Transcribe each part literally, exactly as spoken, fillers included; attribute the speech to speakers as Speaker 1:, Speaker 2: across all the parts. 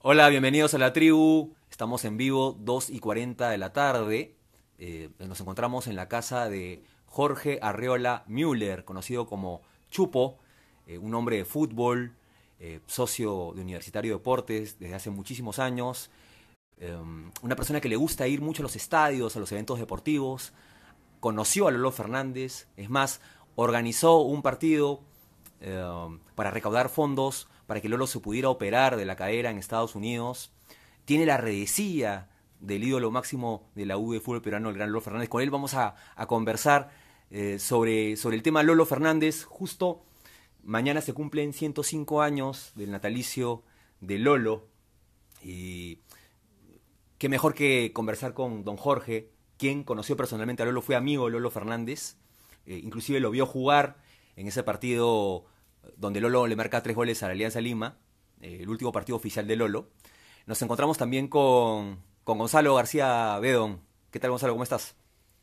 Speaker 1: Hola, bienvenidos a la tribu. Estamos en vivo, dos y cuarenta de la tarde. Eh, nos encontramos en la casa de Jorge Arreola Müller, conocido como Chupo, eh, un hombre de fútbol, eh, socio de Universitario de Deportes desde hace muchísimos años. Eh, una persona que le gusta ir mucho a los estadios, a los eventos deportivos. Conoció a Lolo Fernández, es más, organizó un partido eh, para recaudar fondos para que Lolo se pudiera operar de la cadera en Estados Unidos. Tiene la redecilla del ídolo máximo de la U de fútbol peruano, el gran Lolo Fernández. Con él vamos a, a conversar eh, sobre, sobre el tema Lolo Fernández. Justo mañana se cumplen ciento cinco años del natalicio de Lolo. Y qué mejor que conversar con don Jorge, quien conoció personalmente a Lolo, fue amigo de Lolo Fernández. Eh, inclusive lo vio jugar en ese partido donde Lolo le marca tres goles a la Alianza Lima, eh, el último partido oficial de Lolo. Nos encontramos también con, con Gonzalo García Bedón. ¿Qué tal, Gonzalo? ¿Cómo estás?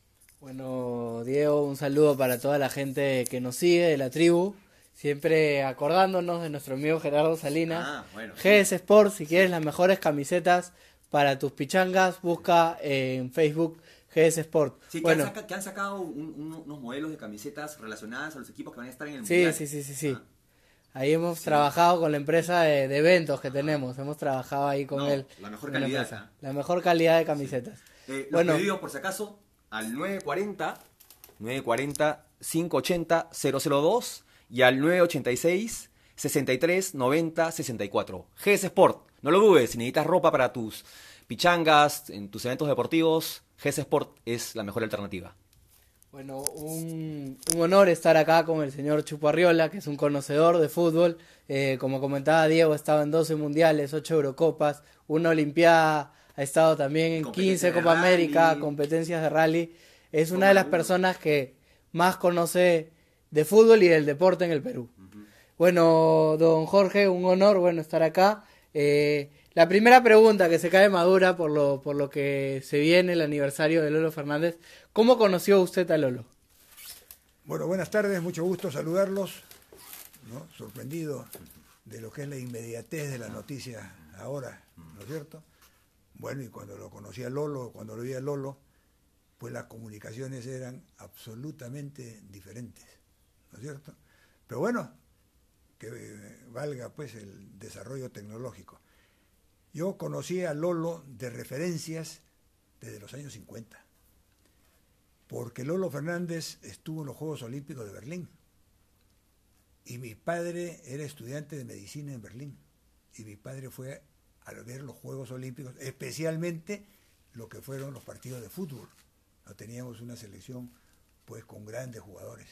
Speaker 2: Bueno, Diego, un saludo para toda la gente que nos sigue de la tribu, siempre acordándonos de nuestro amigo Gerardo Salinas.
Speaker 1: Ah, bueno.
Speaker 2: G S Sport, si quieres las mejores camisetas para tus pichangas, busca en Facebook G S Sport.
Speaker 1: Sí, que,
Speaker 2: bueno,
Speaker 1: han, saca, que han sacado un, un, unos modelos de camisetas relacionadas a los equipos que van a estar en el
Speaker 2: sí,
Speaker 1: Mundial.
Speaker 2: sí, sí, sí, sí.
Speaker 1: Ah.
Speaker 2: Ahí hemos
Speaker 1: Sí.
Speaker 2: trabajado con la empresa de, de eventos que tenemos, hemos trabajado ahí con
Speaker 1: No,
Speaker 2: él.
Speaker 1: la mejor
Speaker 2: con
Speaker 1: calidad,
Speaker 2: empresa.
Speaker 1: ¿eh?
Speaker 2: La mejor calidad de camisetas.
Speaker 1: Eh, los
Speaker 2: Bueno,
Speaker 1: pedidos, por si acaso, al nueve cuarenta, nueve cuarenta, cinco ochenta, cero cero dos y al nueve ochenta y seis, sesenta y tres, noventa, sesenta y cuatro. G S Sport, no lo dudes, si necesitas ropa para tus pichangas, en tus eventos deportivos, G S Sport es la mejor alternativa.
Speaker 2: Bueno, un, un honor estar acá con el señor Chupo Arriola, que es un conocedor de fútbol. Eh, como comentaba Diego, ha estado en doce mundiales, ocho Eurocopas, una Olimpiada, ha estado también en quince Copa América, competencias de rally. Es una de las personas que más conoce de fútbol y del deporte en el Perú.
Speaker 1: Uh-huh.
Speaker 2: Bueno, don Jorge, un honor, bueno, estar acá. Eh, la primera pregunta que se cae madura por lo, por lo que se viene el aniversario de Lolo Fernández. ¿Cómo conoció usted a Lolo?
Speaker 3: Bueno, buenas tardes, mucho gusto saludarlos, ¿no? Sorprendido de lo que es la inmediatez de la noticia ahora, ¿no es cierto? Bueno, y cuando lo conocí a Lolo, cuando lo vi a Lolo, pues las comunicaciones eran absolutamente diferentes, ¿no es cierto? Pero bueno, que valga pues el desarrollo tecnológico. Yo conocí a Lolo de referencias desde los años cincuenta. Porque Lolo Fernández estuvo en los Juegos Olímpicos de Berlín. Y mi padre era estudiante de medicina en Berlín. Y mi padre fue a ver los Juegos Olímpicos, especialmente lo que fueron los partidos de fútbol. No teníamos una selección pues con grandes jugadores.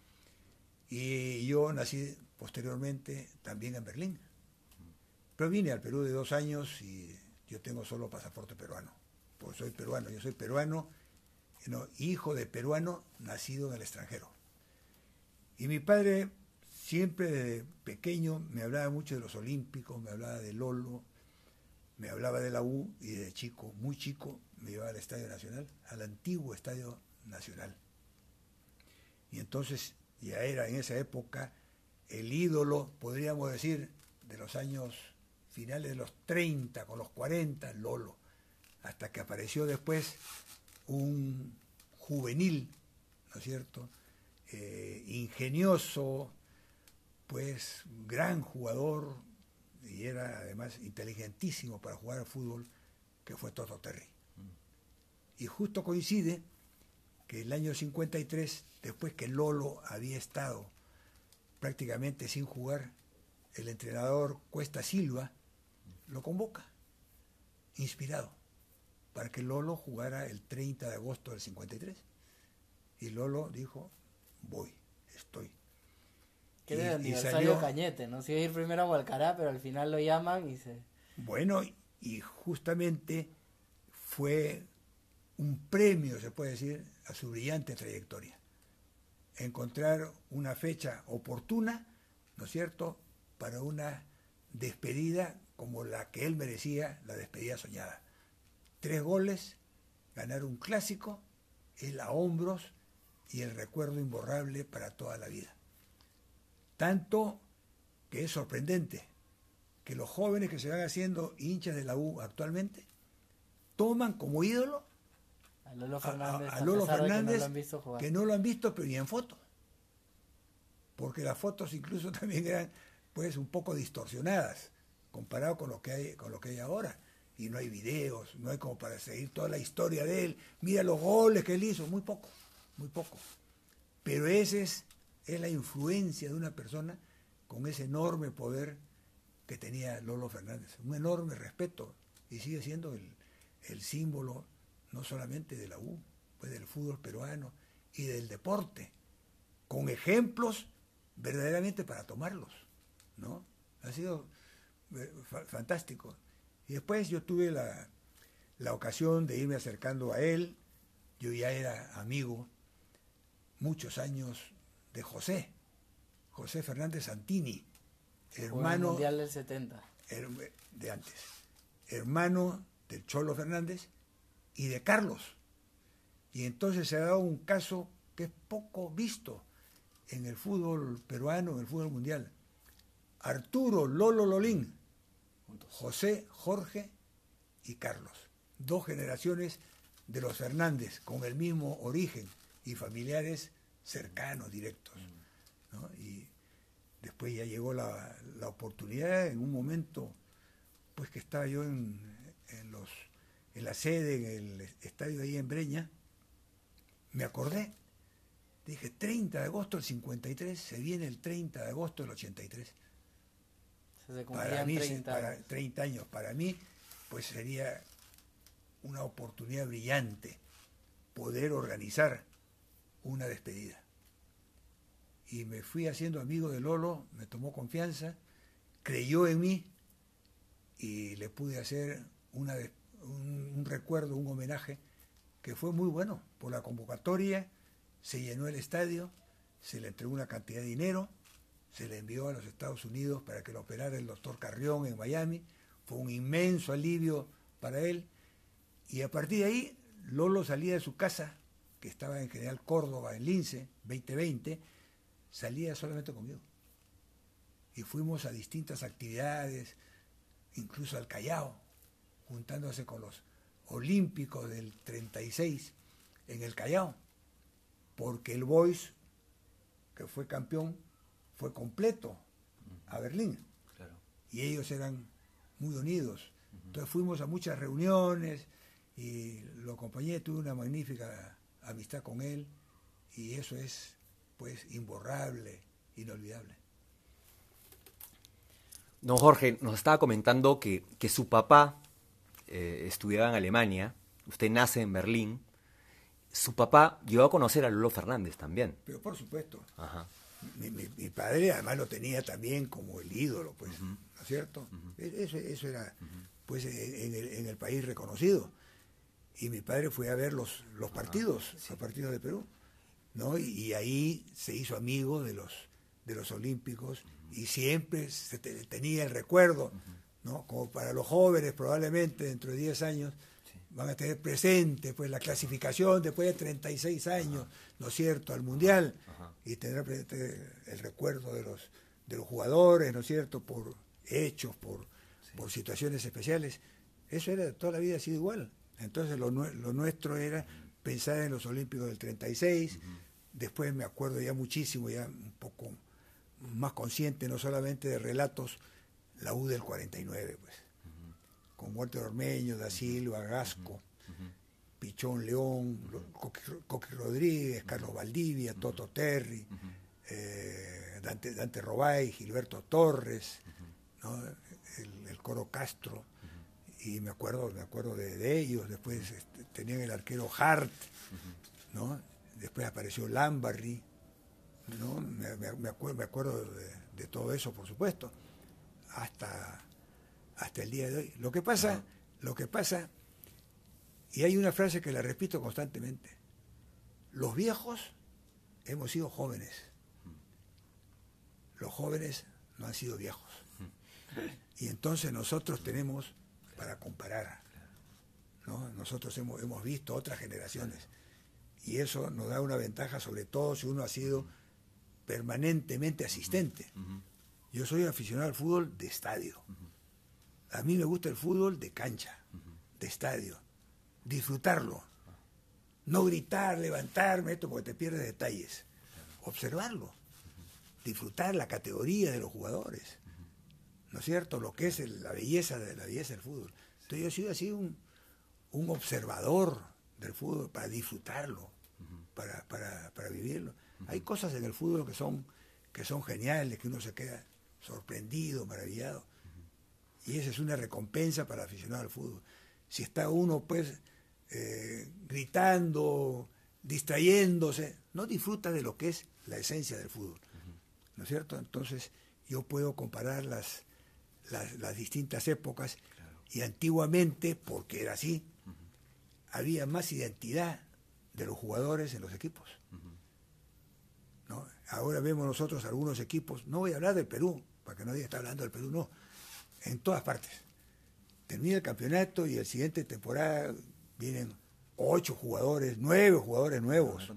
Speaker 3: Y yo nací posteriormente también en Berlín. Pero vine al Perú de dos años y yo tengo solo pasaporte peruano. Pues soy peruano, yo soy peruano. No, hijo de peruano nacido en el extranjero. Y mi padre siempre desde pequeño me hablaba mucho de los olímpicos, me hablaba de Lolo, me hablaba de la U, y desde chico, muy chico, me llevaba al Estadio Nacional, al antiguo Estadio Nacional. Y entonces ya era en esa época el ídolo, podríamos decir, de los años finales de los treinta, con los cuarenta, Lolo, hasta que apareció después un juvenil, ¿no es cierto?, eh, ingenioso, pues gran jugador, y era además inteligentísimo para jugar al fútbol, que fue Toto Terry. Y justo coincide que el año cincuenta y tres, después que Lolo había estado prácticamente sin jugar, el entrenador Cuesta Silva lo convoca, inspirado, para que Lolo jugara el treinta de agosto del cincuenta y tres. Y Lolo dijo, voy, estoy.
Speaker 2: Que era el aniversario de Cañete, ¿no? Se iba a ir primero a Hualcará, pero al final lo llaman y se...
Speaker 3: Bueno, y justamente fue un premio, se puede decir, a su brillante trayectoria. Encontrar una fecha oportuna, ¿no es cierto?, para una despedida como la que él merecía, la despedida soñada. Tres goles, ganar un clásico, él a hombros y el recuerdo imborrable para toda la vida. Tanto que es sorprendente que los jóvenes que se van haciendo hinchas de la U actualmente toman como ídolo
Speaker 2: A Lolo
Speaker 3: a,
Speaker 2: Fernández,
Speaker 3: a- a Lolo
Speaker 2: pesar de que no
Speaker 3: Fernández,
Speaker 2: lo han visto jugar.
Speaker 3: que no lo han visto pero ni en foto, porque las fotos incluso también eran pues un poco distorsionadas comparado con lo que hay con lo que hay ahora, y no hay videos, no hay como para seguir toda la historia de él, mira los goles que él hizo, muy poco, muy poco, pero ese es, es la influencia de una persona con ese enorme poder que tenía Lolo Fernández, un enorme respeto, y sigue siendo el, el símbolo no solamente de la U, pues del fútbol peruano y del deporte, con ejemplos verdaderamente para tomarlos, ¿no? Ha sido eh, fa- fantástico. Y después yo tuve la, la ocasión de irme acercando a él. Yo ya era amigo muchos años de José, José Fernández Santini,
Speaker 2: Jugó en el
Speaker 3: hermano
Speaker 2: Mundial del setenta.
Speaker 3: her- de antes, hermano del Cholo Fernández y de Carlos. Y entonces se ha dado un caso que es poco visto en el fútbol peruano, en el fútbol mundial. Arturo Lolo Lolín, José, Jorge y Carlos. Dos generaciones de los Fernández con el mismo origen y familiares cercanos, directos, ¿no? Y después ya llegó la, la oportunidad en un momento, pues que estaba yo en, en, los, en la sede, en el estadio ahí en Breña, me acordé, dije treinta de agosto del cincuenta y tres, se viene el treinta de agosto del ochenta y tres.
Speaker 2: Se
Speaker 3: Para
Speaker 2: cumplían
Speaker 3: mí,
Speaker 2: treinta
Speaker 3: para
Speaker 2: años.
Speaker 3: treinta años, para mí, pues sería una oportunidad brillante poder organizar una despedida. Y me fui haciendo amigo de Lolo, me tomó confianza, creyó en mí y le pude hacer una, des- un, un recuerdo, un homenaje que fue muy bueno. Por la convocatoria se llenó el estadio, se le entregó una cantidad de dinero, se le envió a los Estados Unidos para que lo operara el doctor Carrión en Miami, fue un inmenso alivio para él, y a partir de ahí Lolo salía de su casa, que estaba en General Córdoba, en Lince, veinte veinte, salía solamente conmigo. Y fuimos a distintas actividades, incluso al Callao, juntándose con los olímpicos del treinta y seis en el Callao, porque el Boys, que fue campeón, fue completo a Berlín.
Speaker 1: Claro.
Speaker 3: Y ellos eran muy unidos. Entonces fuimos a muchas reuniones y lo acompañé, tuve una magnífica amistad con él, y eso es pues imborrable, inolvidable.
Speaker 1: Don Jorge, nos estaba comentando que, que su papá eh, estudiaba en Alemania, usted nace en Berlín, su papá llegó a conocer a Lolo Fernández también.
Speaker 3: Pero por supuesto,
Speaker 1: Ajá.
Speaker 3: mi, mi, mi padre además lo tenía también como el ídolo, pues, uh-huh. ¿no es cierto? Uh-huh. Eso, eso era uh-huh. pues en el, en el país reconocido. Y mi padre fue a ver los, los partidos, uh-huh. sí. los partidos de Perú, ¿no? Y, y ahí se hizo amigo de los, de los olímpicos, uh-huh. y siempre se te, tenía el recuerdo, uh-huh. ¿no? Como para los jóvenes probablemente dentro de diez años, van a tener presente pues la clasificación después de treinta y seis años, ajá. ¿no es cierto?, al Mundial, ajá. y tendrá presente el recuerdo de los de los jugadores, ¿no es cierto?, por hechos, por, sí. por situaciones especiales. Eso era, toda la vida ha sido igual. Entonces lo, lo nuestro era uh-huh. pensar en los Olímpicos del treinta y seis, uh-huh. después me acuerdo ya muchísimo, ya un poco más consciente, no solamente de relatos, la U del cuarenta y nueve, pues. Con Walter Ormeño, Da Silva, Gasco, uh-huh. Pichón León, uh-huh. Coqui, Coqui Rodríguez, uh-huh. Carlos Valdivia, uh-huh. Toto Terry, uh-huh. eh, Dante, Dante Robay, Gilberto Torres, uh-huh. ¿no? el, el Coro Castro, uh-huh. y me acuerdo, me acuerdo de, de ellos. Después este, tenían el arquero Hart, uh-huh. ¿no? Después apareció Lambarry, ¿no? me, me, me, acuerdo, me acuerdo de, de todo eso, por supuesto, hasta... hasta el día de hoy. Lo que pasa, uh-huh. lo que pasa, y hay una frase que la repito constantemente: los viejos hemos sido jóvenes, los jóvenes no han sido viejos. Y entonces nosotros tenemos para comparar, ¿no? Nosotros hemos, hemos visto otras generaciones, y eso nos da una ventaja, sobre todo si uno ha sido permanentemente asistente. Yo soy aficionado al fútbol de estadio, A mí me gusta el fútbol de cancha, de estadio, disfrutarlo. No gritar, levantarme, esto porque te pierdes detalles. Observarlo, disfrutar la categoría de los jugadores, ¿no es cierto? Lo que es el, la belleza de la belleza del fútbol. Entonces yo he sido así un, un observador del fútbol para disfrutarlo, para, para, para vivirlo. Hay cosas en el fútbol que son, que son geniales, que uno se queda sorprendido, maravillado. Y esa es una recompensa para el aficionado al fútbol. Si está uno pues eh, gritando, distrayéndose, no disfruta de lo que es la esencia del fútbol, ¿no es cierto? Entonces yo puedo comparar las, las, las distintas épocas, claro. Y antiguamente, porque era así, uh-huh. había más identidad de los jugadores en los equipos, uh-huh. ¿no? Ahora vemos nosotros algunos equipos, no voy a hablar del Perú, para que nadie esté hablando del Perú, no, en todas partes. Termina el campeonato y el siguiente temporada vienen ocho jugadores, nueve jugadores nuevos,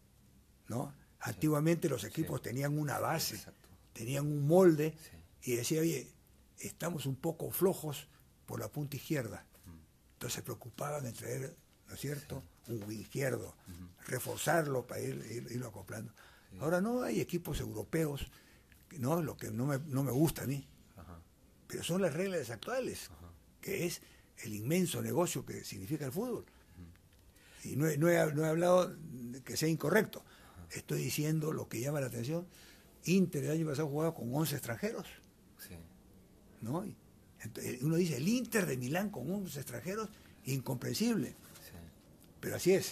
Speaker 3: ¿no? Antiguamente los equipos sí. tenían una base, exacto. tenían un molde, sí. y decía, oye, estamos un poco flojos por la punta izquierda. Mm. Entonces se preocupaban en traer, ¿no es cierto?, sí. un wing izquierdo, mm-hmm. reforzarlo para ir, ir, irlo acoplando. Sí. Ahora no hay equipos europeos, no, lo que no me, no me gusta a mí, ajá. pero son las reglas actuales, ajá. que es el inmenso negocio que significa el fútbol. Mm. Y no he, no, he, no he hablado de que sea incorrecto. Estoy diciendo lo que llama la atención. Inter el año pasado jugaba con once extranjeros. Sí. ¿No? Entonces, uno dice, el Inter de Milán con once extranjeros, incomprensible. Sí. Pero así es. Sí.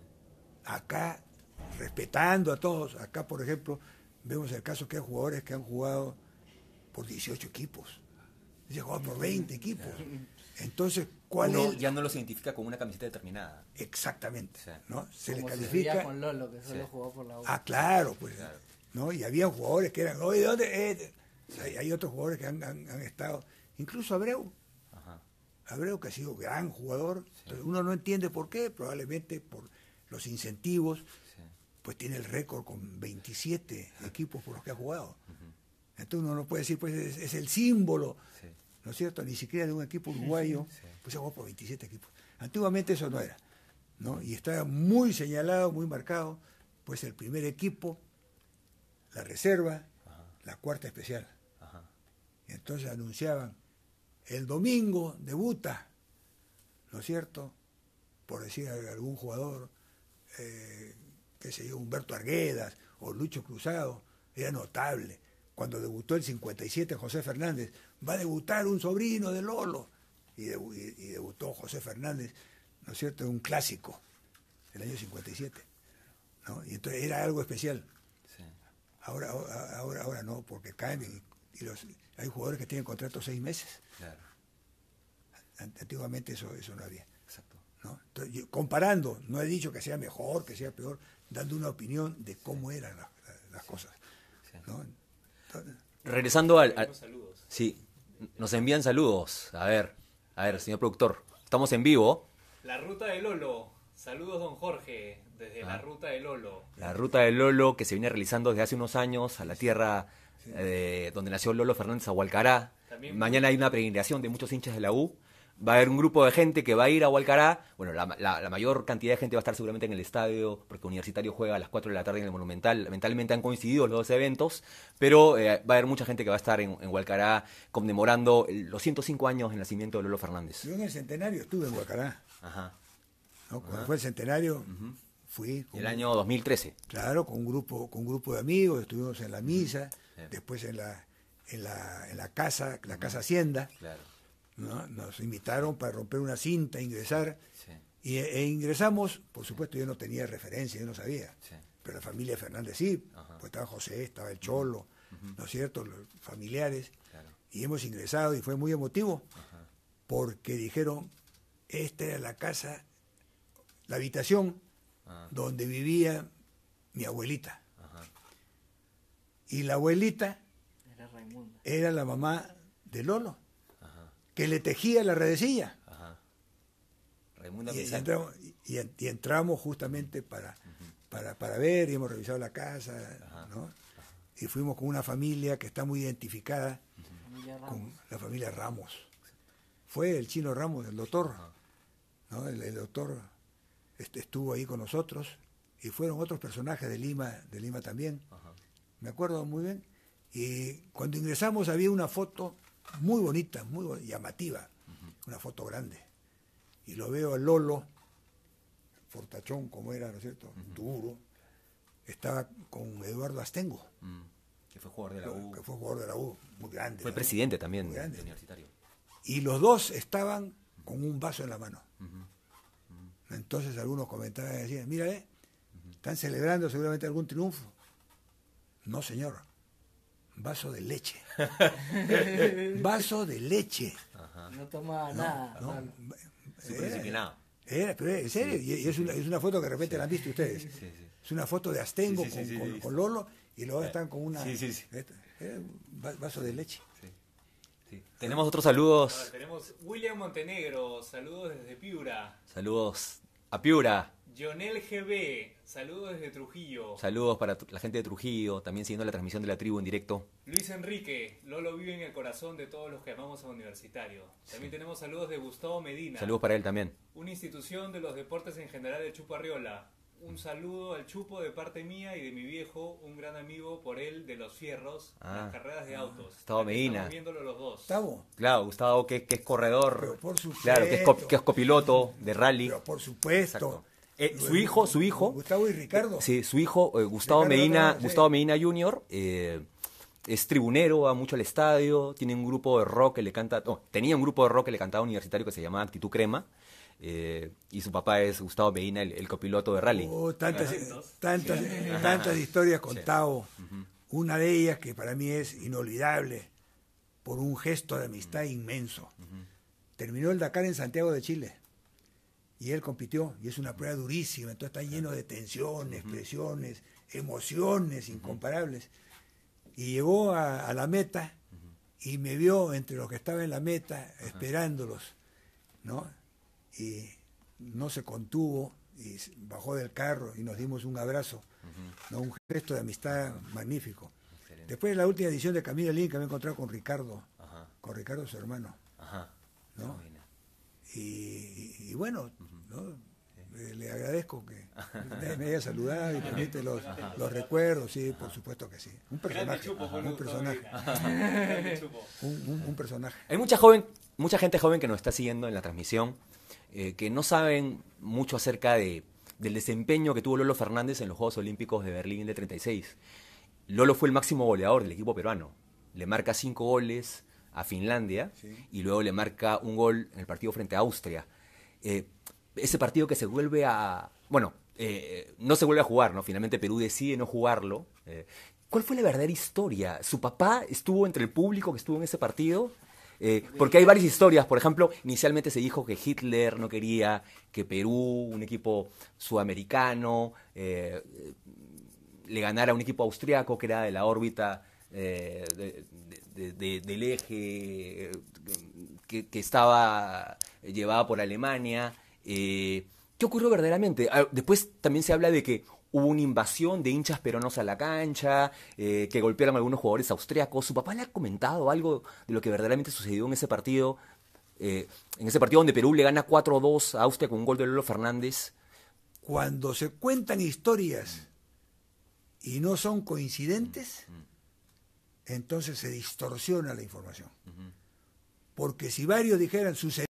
Speaker 3: Acá, respetando a todos, acá por ejemplo, vemos el caso que hay jugadores que han jugado por dieciocho equipos. Se han jugado por veinte equipos. Entonces, ¿cuál
Speaker 1: Uno
Speaker 3: es?
Speaker 1: Ya no los identifica con una camiseta determinada.
Speaker 3: Exactamente. Sí. ¿No? Se
Speaker 2: Como
Speaker 3: le califica.
Speaker 2: Se con Lolo, que solo sí. jugó por la U.
Speaker 3: Ah, claro, pues. Claro. ¿No? Y había jugadores que eran, oye, ¿dónde? Eh? Hay, hay otros jugadores que han, han, han estado. Incluso Abreu. Ajá. Abreu, que ha sido gran jugador. Sí. Pero uno no entiende por qué. Probablemente por los incentivos. Sí. Pues tiene el récord con veintisiete equipos por los que ha jugado. Uh-huh. Entonces uno no puede decir, pues es, es el símbolo. Sí. ¿No es cierto? Ni siquiera de un equipo uruguayo, sí. pues se jugó por veintisiete equipos. Antiguamente eso no era, ¿no? Y estaba muy señalado, muy marcado, pues el primer equipo, la reserva, ajá. la cuarta especial. Ajá. Y entonces anunciaban, el domingo debuta, ¿no es cierto? Por decir algún jugador, eh, qué sé yo, Humberto Arguedas o Lucho Cruzado, era notable. Cuando debutó el cincuenta y siete José Fernández, va a debutar un sobrino de Lolo. Y, de, y, y debutó José Fernández, ¿no es cierto?, en un clásico, el año cincuenta y siete. ¿No? Y entonces era algo especial. Sí. Ahora, ahora, ahora no, porque caen y, y los, hay jugadores que tienen contratos seis meses. Claro. Antiguamente eso, eso no había. Exacto. ¿No? Entonces, yo, comparando, no he dicho que sea mejor, que sea peor, dando una opinión de cómo sí. eran las, las cosas. Sí. ¿No?
Speaker 1: Regresando al, al... Sí, nos envían saludos. A ver, a ver, señor productor. Estamos en vivo.
Speaker 4: La ruta de Lolo. Saludos, don Jorge, desde ah. la ruta de Lolo.
Speaker 1: La ruta de Lolo que se viene realizando desde hace unos años a la tierra eh, donde nació Lolo Fernández, a Hualcará. También mañana hay una peregrinación de muchos hinchas de la U. Va a haber un grupo de gente que va a ir a Hualcará. Bueno, la, la, la mayor cantidad de gente va a estar seguramente en el estadio, porque Universitario juega a las cuatro de la tarde en el Monumental. Lamentablemente han coincidido los dos eventos, pero eh, va a haber mucha gente que va a estar en, en Hualcará conmemorando los ciento cinco años del nacimiento de Lolo Fernández.
Speaker 3: Yo en el centenario estuve en Hualcará. Ajá. ¿No? Cuando Ajá. fue el centenario, uh-huh. fui.
Speaker 1: Con el año dos mil trece.
Speaker 3: Claro, con un grupo, con un grupo de amigos, estuvimos en la misa, sí. después en la, en la, en la casa, la uh-huh. casa Hacienda. Claro. ¿No? Nos invitaron para romper una cinta, ingresar, sí. y, e ingresamos, por supuesto yo no tenía referencia, yo no sabía, sí. pero la familia Fernández sí, Ajá. pues estaba José, estaba el Cholo, uh-huh. ¿no es cierto?, los familiares, claro. y hemos ingresado y fue muy emotivo, Ajá. porque dijeron, esta era la casa, la habitación Ajá. donde vivía mi abuelita, Ajá. y la abuelita
Speaker 2: era Raimunda,
Speaker 3: era la mamá de Lolo, que le tejía la redecilla. Ajá. Raimunda y, y, entramos, y, y entramos justamente para, uh-huh. para, para ver, y hemos revisado la casa, Ajá. ¿no? Ajá. Y fuimos con una familia que está muy identificada uh-huh. con la familia Ramos. fue el Chino Ramos, el doctor, ¿no? El, el doctor este, estuvo ahí con nosotros, y fueron otros personajes de Lima, de Lima también, ajá. Me acuerdo muy bien, y cuando ingresamos había una foto muy bonita, muy llamativa, uh-huh. Una foto grande, y lo veo a Lolo, fortachón como era, ¿no es cierto?, uh-huh. Duro, estaba con Eduardo Astengo,
Speaker 1: uh-huh. Que fue jugador de la U.
Speaker 3: Que fue jugador de la U, muy grande.
Speaker 1: Fue presidente también de Universitario.
Speaker 3: Y los dos estaban con un vaso en la mano. Uh-huh. Uh-huh. Entonces algunos comentaban y decían, mira, eh, uh-huh. Están celebrando seguramente algún triunfo. No, señor. Vaso de leche. Vaso de leche.
Speaker 2: Ajá. No tomaba no, nada. No, no.
Speaker 1: Súper disciplinado.
Speaker 3: Era, pero en serio, sí, y es una, es una foto que de repente sí. La han visto ustedes. Sí, sí. Es una foto de Astengo sí, sí, con, sí, sí, con, sí. con Lolo, y luego están con una
Speaker 1: sí, sí, sí.
Speaker 3: Eh, vaso de leche.
Speaker 1: Sí. Sí. Tenemos otros saludos.
Speaker 4: Ahora, tenemos William Montenegro, saludos desde Piura.
Speaker 1: Saludos a Piura.
Speaker 4: Jonel G B, saludos desde Trujillo.
Speaker 1: Saludos para la gente de Trujillo, también siguiendo la transmisión de la tribu en directo.
Speaker 4: Luis Enrique, Lolo vive en el corazón de todos los que amamos a Universitario. También sí. Tenemos saludos de Gustavo Medina.
Speaker 1: Saludos para él también.
Speaker 4: Una institución de los deportes en general de Chupo Arriola. Un saludo al Chupo de parte mía y de mi viejo, un gran amigo por él de los fierros, ah, las carreras de autos.
Speaker 1: Gustavo Medina.
Speaker 4: Estamos viéndolo los dos.
Speaker 3: ¿Gustavo?
Speaker 1: Claro, Gustavo que, que es corredor.
Speaker 3: Pero por supuesto.
Speaker 1: Claro, que es, co que es copiloto de rally.
Speaker 3: Pero por supuesto.
Speaker 1: Eh, su hijo, su hijo.
Speaker 3: Gustavo y Ricardo.
Speaker 1: Sí, su hijo, eh, Gustavo Ricardo Medina, Ricardo, Gustavo sí. Medina junior, eh, es tribunero, va mucho al estadio, tiene un grupo de rock que le canta, no, tenía un grupo de rock que le cantaba Universitario que se llamaba Actitud Crema. Eh, y su papá es Gustavo Medina, el, el copiloto de rally.
Speaker 3: Oh, tantas, tantas, sí. tantas historias con sí. Tao. Uh-huh. Una de ellas que para mí es inolvidable por un gesto de amistad uh-huh. inmenso. Uh-huh. Terminó el Dakar en Santiago de Chile y él compitió, y es una prueba durísima, entonces está lleno de tensiones, uh-huh. presiones, emociones uh-huh. incomparables. Y llegó a, a la meta uh-huh. y me vio entre los que estaban en la meta uh-huh. esperándolos, ¿no? Y no se contuvo y bajó del carro y nos dimos un abrazo, uh-huh. ¿no? Un gesto de amistad uh-huh. magnífico. Excelente. Después de la última edición de Camino al Inca me he encontrado con Ricardo, uh-huh. con Ricardo su hermano, uh-huh. ¿no? Y, y, y bueno, uh-huh. ¿no? Sí. Le agradezco que me haya saludado y permite los, los recuerdos, sí, por supuesto que sí. Un personaje,
Speaker 4: chupo,
Speaker 3: un personaje, un, un, un personaje.
Speaker 1: Hay mucha joven, mucha gente joven que nos está siguiendo en la transmisión. Eh, que no saben mucho acerca de, del desempeño que tuvo Lolo Fernández en los Juegos Olímpicos de Berlín del treinta y seis. Lolo fue el máximo goleador del equipo peruano. Le marca cinco goles a Finlandia sí. y luego le marca un gol en el partido frente a Austria. Eh, ese partido que se vuelve a... Bueno, eh, no se vuelve a jugar, ¿no? Finalmente Perú decide no jugarlo. Eh, ¿Cuál fue la verdadera historia? ¿Su papá estuvo entre el público que estuvo en ese partido? Eh, porque hay varias historias. Por ejemplo, inicialmente se dijo que Hitler no quería que Perú, un equipo sudamericano, eh, le ganara a un equipo austriaco que era de la órbita eh, de, de, de, del eje que, que estaba llevada por Alemania. Eh, ¿Qué ocurrió verdaderamente? Después también se habla de que hubo una invasión de hinchas peruanos a la cancha, eh, que golpearon a algunos jugadores austriacos. ¿Su papá le ha comentado algo de lo que verdaderamente sucedió en ese partido? Eh, en ese partido donde Perú le gana cuatro a dos a Austria con un gol de Lolo Fernández.
Speaker 3: Cuando se cuentan historias y no son coincidentes, entonces se distorsiona la información. Porque si varios dijeran sucedió,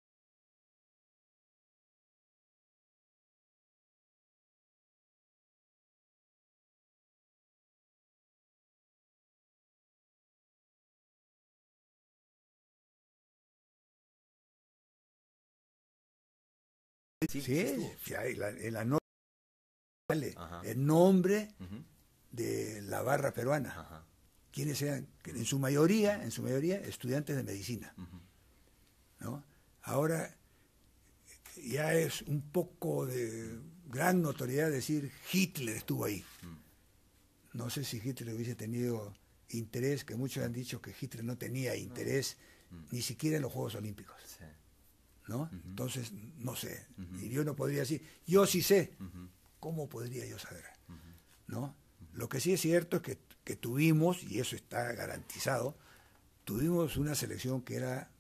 Speaker 3: Sí, sí, sí hay, la, en la nota sale el nombre uh-huh. de la barra peruana, uh-huh. quienes sean, en su mayoría, en su mayoría, estudiantes de medicina, uh-huh. ¿no? Ahora ya es un poco de gran notoriedad decir Hitler estuvo ahí. Uh-huh. No sé si Hitler hubiese tenido interés, que muchos han dicho que Hitler no tenía interés uh-huh. ni siquiera en los Juegos Olímpicos. Sí. ¿No? Uh-huh. Entonces, no sé, uh-huh. y yo no podría decir, yo sí sé, uh-huh. ¿cómo podría yo saber? Uh-huh. ¿No? Uh-huh. Lo que sí es cierto es que, que tuvimos, y eso está garantizado, tuvimos una selección que era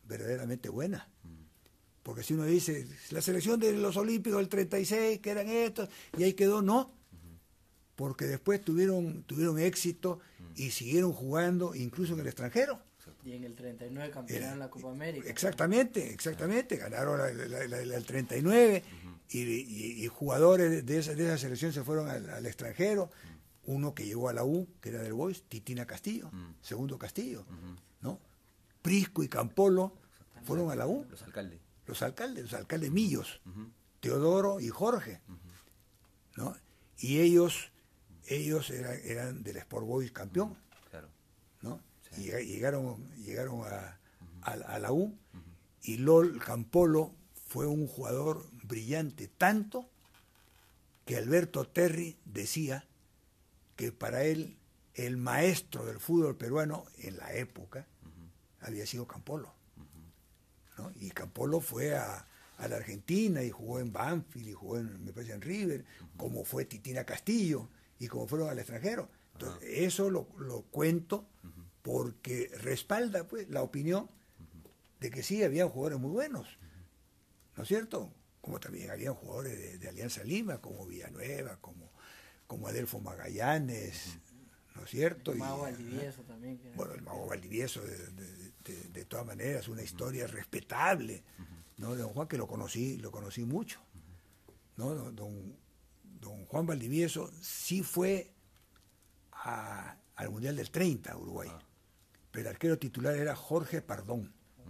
Speaker 3: verdaderamente buena. Porque si uno dice, la selección de los Olímpicos del treinta y seis, que eran estos, y ahí quedó, no. Porque después tuvieron, tuvieron éxito y siguieron jugando, incluso en el extranjero.
Speaker 2: Y en el treinta y nueve campeonaron la Copa América.
Speaker 3: Exactamente, exactamente. Ganaron la, la, la, la, el treinta y nueve y, y, y jugadores de esa, de esa selección se fueron al, al extranjero. Uno que llegó a la U, que era del Boys, Titina Castillo, segundo Castillo, ¿no? Prisco y Campolo fueron a la U.
Speaker 1: Los alcaldes.
Speaker 3: Los alcaldes, los alcaldes Millos, Teodoro y Jorge, ¿no? Y ellos, ellos eran, eran del Sport Boys campeón,
Speaker 1: Claro.
Speaker 3: ¿no? Y llegaron, llegaron a, a, a la U, y Lol Campolo fue un jugador brillante, tanto que Alberto Terry decía que para él el maestro del fútbol peruano en la época había sido Campolo. ¿No? Y Campolo fue a, a la Argentina y jugó en Banfield y jugó en, me parece, en River, uh-huh. como fue Titina Castillo y como fueron al extranjero. Entonces, uh-huh. eso lo, lo cuento uh-huh. porque respalda pues la opinión uh-huh. de que sí, habían jugadores muy buenos, uh-huh. ¿no es cierto? Como también habían jugadores de, de Alianza Lima, como Villanueva, como, como Adelfo Magallanes, uh-huh. ¿no es cierto?
Speaker 2: El Mago
Speaker 3: y,
Speaker 2: Valdivieso también. Que
Speaker 3: bueno, el Mago Valdivieso, de, de, de, de todas maneras, una historia respetable, ¿no? De don Juan, que lo conocí, lo conocí mucho, ¿no? Don, don Juan Valdivieso sí fue a, al Mundial del treinta a Uruguay, ah. pero el arquero titular era Jorge Pardón,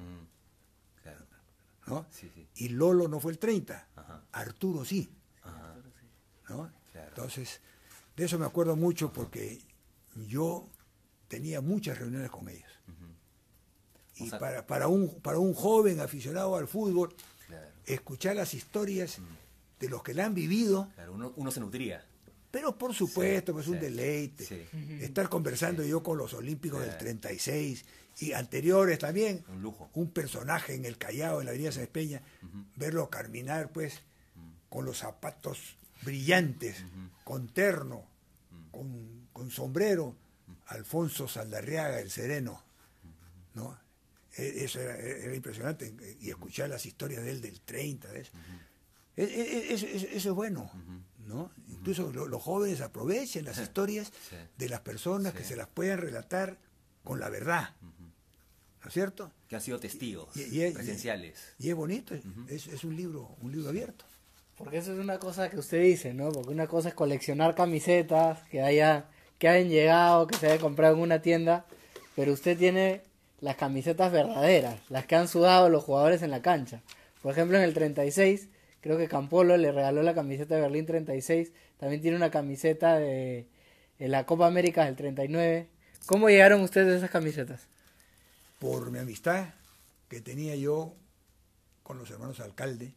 Speaker 3: mm. claro. ¿no? Sí, sí. Y Lolo no fue el treinta, ajá. Arturo sí, ajá. ¿no? Claro. Entonces, de eso me acuerdo mucho porque yo tenía muchas reuniones con ellos. Uh-huh. Y o sea, para, para, un, para un joven aficionado al fútbol, claro. escuchar las historias uh-huh. de los que la han vivido.
Speaker 1: Claro, uno, uno se nutría.
Speaker 3: Pero por supuesto, sí, pues es sí, un deleite. Sí. Uh-huh. Estar conversando sí. yo con los Olímpicos sí. del treinta y seis y anteriores también.
Speaker 1: Un lujo.
Speaker 3: Un personaje en el Callao, en la avenida Sáenz Peña, uh-huh. verlo caminar pues uh-huh. con los zapatos brillantes, uh-huh. con terno, uh-huh. con, con sombrero. Alfonso Saldarriaga, el Sereno, ¿no? Eso era, era impresionante, y escuchar las historias de él del treinta, ¿ves? Uh-huh. eso, eso, eso es bueno, uh-huh. ¿no? Uh-huh. Incluso lo, los jóvenes aprovechen las historias sí. de las personas sí. que se las puedan relatar con la verdad, uh-huh. ¿no es cierto?
Speaker 1: Que han sido testigos
Speaker 3: y, y, y,
Speaker 1: presenciales.
Speaker 3: Y, y es bonito, uh-huh. es, es un libro, un libro abierto.
Speaker 2: Porque eso es una cosa que usted dice, ¿no? Porque una cosa es coleccionar camisetas que haya... que hayan llegado, que se hayan comprado en una tienda, pero usted tiene las camisetas verdaderas, las que han sudado los jugadores en la cancha. Por ejemplo, en el treinta y seis, creo que Campolo le regaló la camiseta de Berlín treinta y seis, también tiene una camiseta de, de la Copa América del treinta y nueve. ¿Cómo llegaron ustedes a esas camisetas?
Speaker 3: Por mi amistad que tenía yo con los hermanos Alcalde,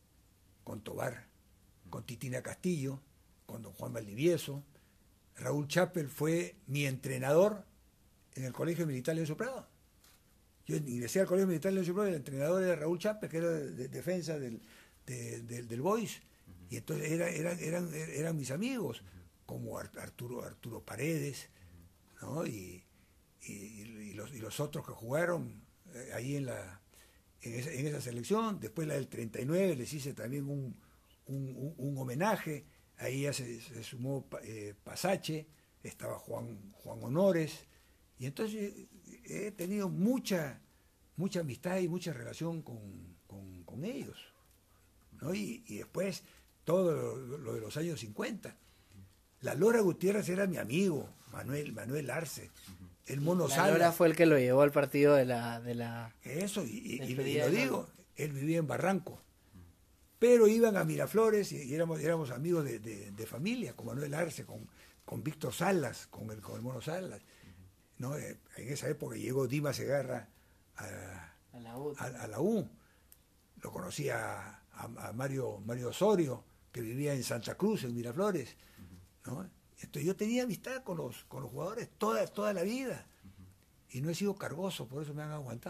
Speaker 3: con Tobar, con Titina Castillo, con don Juan Valdivieso. Raúl Chappell fue mi entrenador en el Colegio Militar Leoncio Prado. Yo ingresé al Colegio Militar Leoncio Prado y el entrenador era Raúl Chappell, que era de, de defensa del, de, de, del Boys. Uh-huh. Y entonces era, era, eran, eran mis amigos, uh-huh. como Arturo, Arturo Paredes, uh-huh. ¿no? y, y, y, los, y los otros que jugaron eh, ahí en, la, en, esa, en esa selección. Después la del treinta y nueve les hice también un, un, un, un homenaje. Ahí ya se, se sumó eh, Pasache, estaba Juan, Juan Honores, y entonces he tenido mucha, mucha amistad y mucha relación con, con, con ellos, ¿no? Y, y después todo lo, lo de los años cincuenta. La Lora Gutiérrez era mi amigo, Manuel, Manuel Arce, el Mono Sala.
Speaker 2: La Lora fue el que lo llevó al partido de la... De la
Speaker 3: Eso, y, y, y, y lo digo, él vivía en Barranco. Pero iban a Miraflores y, y éramos, éramos amigos de, de, de familia, con Manuel Arce, con, con Víctor Salas, con el, con el Mono Salas. ¿No? En esa época llegó Dima Segarra a,
Speaker 2: a, la, U.
Speaker 3: A, a la U. Lo conocía a, a Mario, Mario Osorio, que vivía en Santa Cruz, en Miraflores. ¿No? Entonces yo tenía amistad con los, con los jugadores toda, toda la vida. Y no he sido cargoso, por eso me han aguantado.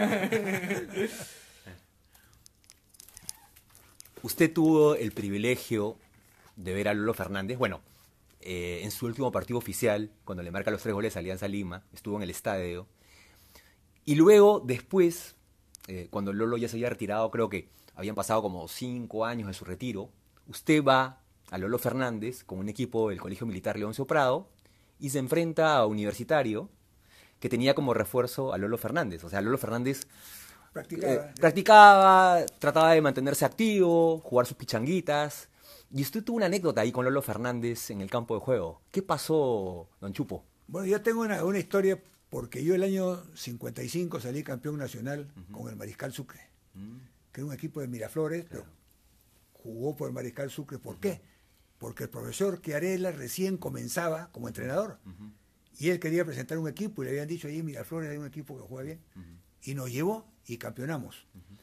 Speaker 1: Usted tuvo el privilegio de ver a Lolo Fernández, bueno, eh, en su último partido oficial, cuando le marca los tres goles a Alianza Lima, estuvo en el estadio, y luego, después, eh, cuando Lolo ya se había retirado, creo que habían pasado como cinco años de su retiro, usted va a Lolo Fernández con un equipo del Colegio Militar Leoncio Prado y se enfrenta a Universitario, que tenía como refuerzo a Lolo Fernández. O sea, Lolo Fernández
Speaker 3: Practicaba.
Speaker 1: eh, practicaba, trataba de mantenerse activo, jugar sus pichanguitas. Y usted tuvo una anécdota ahí con Lolo Fernández en el campo de juego. ¿Qué pasó, don Chupo?
Speaker 3: Bueno, yo tengo una, una historia porque yo el año cincuenta y cinco salí campeón nacional uh-huh. con el Mariscal Sucre, uh-huh. que era un equipo de Miraflores, claro. pero jugó por el Mariscal Sucre. ¿Por uh-huh. qué? Porque el profesor Chiarella recién comenzaba como entrenador uh-huh. y él quería presentar un equipo y le habían dicho, ahí en Miraflores hay un equipo que juega bien. Uh-huh. Y nos llevó y campeonamos. Uh-huh.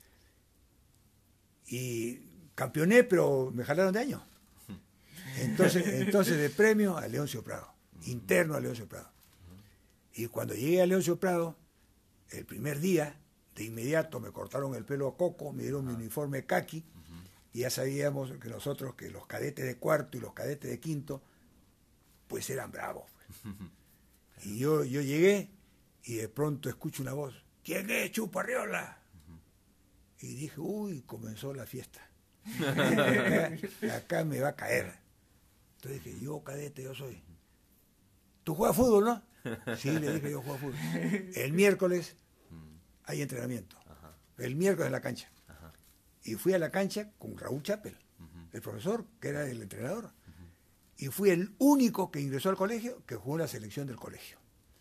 Speaker 3: Y campeoné, pero me jalaron de año. Uh-huh. Entonces, entonces de premio a Leoncio Prado, uh-huh. interno a Leoncio Prado. Uh-huh. Y cuando llegué a Leoncio Prado, el primer día, de inmediato me cortaron el pelo a coco, me dieron uh-huh. mi uniforme caqui, uh-huh. y ya sabíamos que nosotros, que los cadetes de cuarto y los cadetes de quinto, pues eran bravos. Pues. Uh-huh. Y yo, yo llegué y de pronto escucho una voz, ¿quién es Chupo Arriola? Uh-huh. Y dije, uy, comenzó la fiesta. acá, acá me va a caer. Entonces dije, yo cadete, yo soy. ¿Tú juegas fútbol, no? Sí, le dije, yo juego fútbol. El miércoles hay entrenamiento. Ajá. El miércoles en la cancha. Ajá. Y fui a la cancha con Raúl Chapel, uh-huh. el profesor, que era el entrenador. Uh-huh. Y fui el único que ingresó al colegio que jugó en la selección del colegio.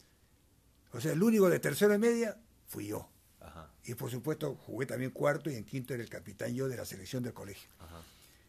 Speaker 3: O sea, el único de tercero y media fui yo. Ajá. Y por supuesto jugué también cuarto y en quinto era el capitán yo de la selección del colegio. Ajá.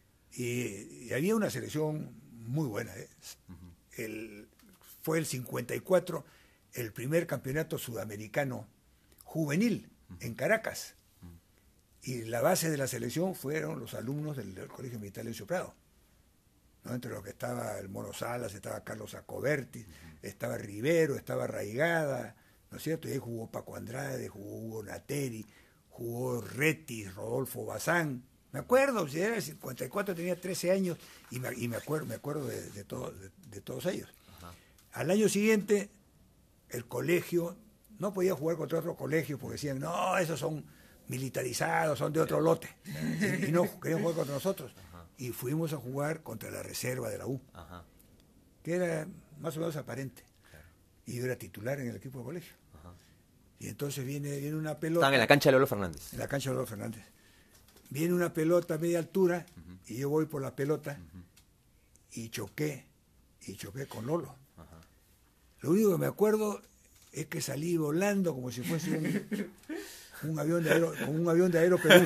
Speaker 3: Y, y había una selección muy buena. ¿eh? Uh-huh. El, fue el cincuenta y cuatro el primer campeonato sudamericano juvenil uh-huh. en Caracas. Uh-huh. Y la base de la selección fueron los alumnos del, del Colegio Militar Leoncio Prado. ¿no? Entre los que estaba el Mono Salas, estaba Carlos Acoberti, uh-huh. estaba Rivero, estaba Raigada, ¿no es cierto? Y ahí jugó Paco Andrade, jugó Hugo Nateri, jugó Retis, Rodolfo Bazán. Me acuerdo, si era el cincuenta y cuatro, tenía trece años y me, y me acuerdo, me acuerdo de, de, todo, de, de todos ellos. Ajá. Al año siguiente, el colegio no podía jugar contra otro colegio porque decían, no, esos son militarizados, son de otro lote. Y, y no querían jugar contra nosotros. Ajá. Y fuimos a jugar contra la reserva de la U, Ajá. que era más o menos aparente. Claro. Y yo era titular en el equipo de colegio. Ajá. Y entonces viene, viene una pelota.
Speaker 1: Estaban en la cancha de Lolo Fernández.
Speaker 3: En la cancha de Lolo Fernández. Viene una pelota a media altura uh-huh. y yo voy por la pelota uh-huh. y choqué, y choqué con Lolo. Uh-huh. Lo único que me acuerdo es que salí volando como si fuese un, un avión de aero, como un avión de Aero Perú.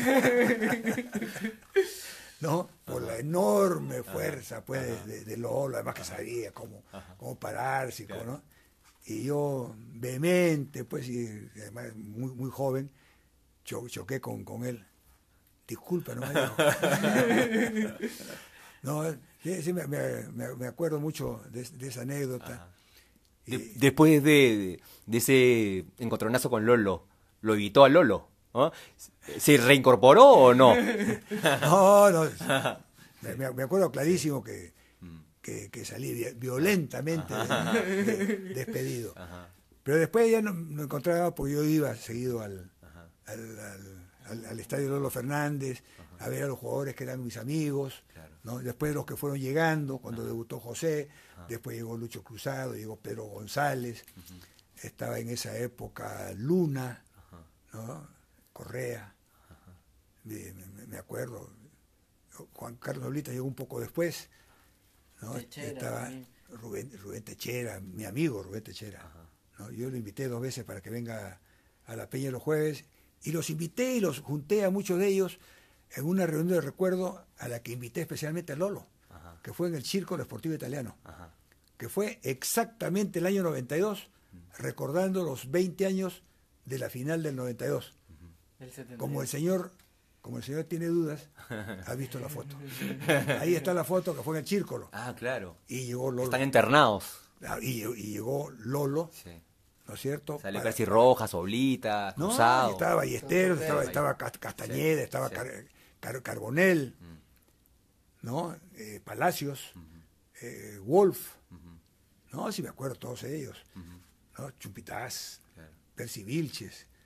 Speaker 3: ¿No? Por uh-huh. la enorme fuerza pues, uh-huh. de, de Lolo, además que sabía cómo, uh-huh. cómo pararse, claro. ¿no? Y yo, vehemente, pues, y además muy, muy joven, cho, choqué con, con él. Disculpa, no me No, sí, sí me, me, me acuerdo mucho de, de esa anécdota.
Speaker 1: De, y, después de, de ese encontronazo con Lolo, ¿lo evitó a Lolo? ¿no? ¿Se reincorporó o no?
Speaker 3: No, no. Me, me acuerdo clarísimo que, que, que salí violentamente de, de, despedido. Ajá. Pero después ya no, no encontraba porque yo iba seguido al, al, al Al, al estadio Lolo Fernández, uh-huh. a ver a los jugadores que eran mis amigos, claro. ¿no? Después los que fueron llegando, cuando uh-huh. debutó José, uh-huh. después llegó Lucho Cruzado, llegó Pedro González, uh-huh. estaba en esa época Luna, uh-huh. ¿no? Correa, uh-huh. me, me, me acuerdo, Juan Carlos Oblita llegó un poco después, ¿no? Techera, estaba Rubén, Rubén Techera, mi amigo Rubén Techera, uh-huh. ¿no? Yo lo invité dos veces para que venga a la Peña los jueves, y los invité y los junté a muchos de ellos en una reunión de recuerdo a la que invité especialmente a Lolo, Ajá. que fue en el Círculo Sportivo Italiano, Ajá. que fue exactamente el año noventa y dos, uh-huh. recordando los veinte años de la final del noventa y dos. Uh-huh. El como el señor, como el señor tiene dudas, ha visto la foto. Ahí está la foto que fue en el Círculo.
Speaker 1: Ah, claro.
Speaker 3: Y llegó Lolo.
Speaker 1: Están internados.
Speaker 3: Y, y llegó Lolo. Sí. ¿No es cierto?
Speaker 1: Sale para... casi Rojas, Oblita, Cruzado.
Speaker 3: No, estaba Ballesteros, estaba, estaba Castañeda, sí, estaba sí. Car, Car, Carbonell, mm. ¿no? Eh, Palacios, uh-huh. eh, Wolf, uh-huh. no, si me acuerdo todos ellos, uh-huh. ¿no? Chumpitaz, claro. Percy Vilches,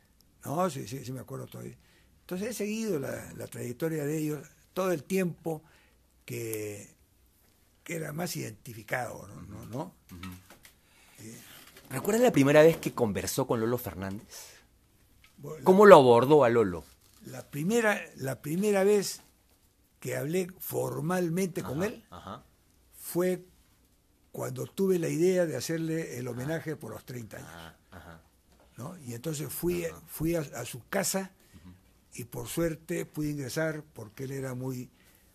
Speaker 3: No, sí, sí, sí me acuerdo todavía. Entonces he seguido la, la trayectoria de ellos todo el tiempo que, que era más identificado, ¿no? ¿No? ¿No?
Speaker 1: Uh-huh.
Speaker 3: Eh,
Speaker 1: ¿Recuerdas la primera vez que conversó con Lolo Fernández?
Speaker 3: bueno,
Speaker 1: ¿Cómo lo abordó a Lolo?
Speaker 3: La primera, la primera vez que hablé formalmente con
Speaker 1: Ajá,
Speaker 3: él
Speaker 1: ajá.
Speaker 3: fue cuando tuve la idea de hacerle el homenaje por los treinta años.
Speaker 1: Ajá, ajá.
Speaker 3: ¿No? Y entonces fui, fui a, a su casa y por suerte pude ingresar porque él era muy,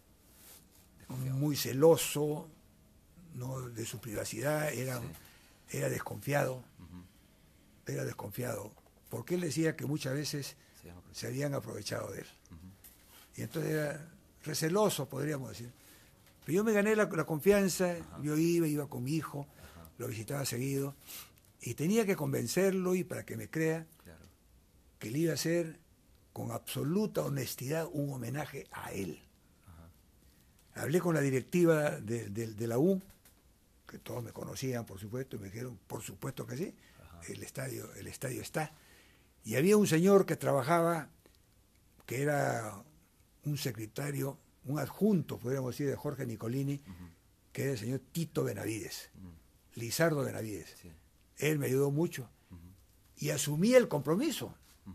Speaker 3: muy celoso, ¿no? De su privacidad, era, sí. era desconfiado, uh-huh. era desconfiado, porque él decía que muchas veces sí, se habían aprovechado de él. Uh-huh. Y entonces era receloso, podríamos decir. Pero yo me gané la, la confianza, uh-huh. yo iba, iba con mi hijo, uh-huh. lo visitaba seguido, y tenía que convencerlo y para que me crea claro. que le iba a hacer con absoluta honestidad un homenaje a él. Ajá. Hablé con la directiva de, de, de la U, que todos me conocían, por supuesto, y me dijeron, por supuesto que sí, el estadio, el estadio está. Y había un señor que trabajaba, que era un secretario, un adjunto, podríamos decir, de Jorge Nicolini, uh-huh. que era el señor Tito Benavides, uh-huh. Lizardo Benavides. Sí. Él me ayudó mucho uh-huh. y asumí el compromiso. Uh-huh.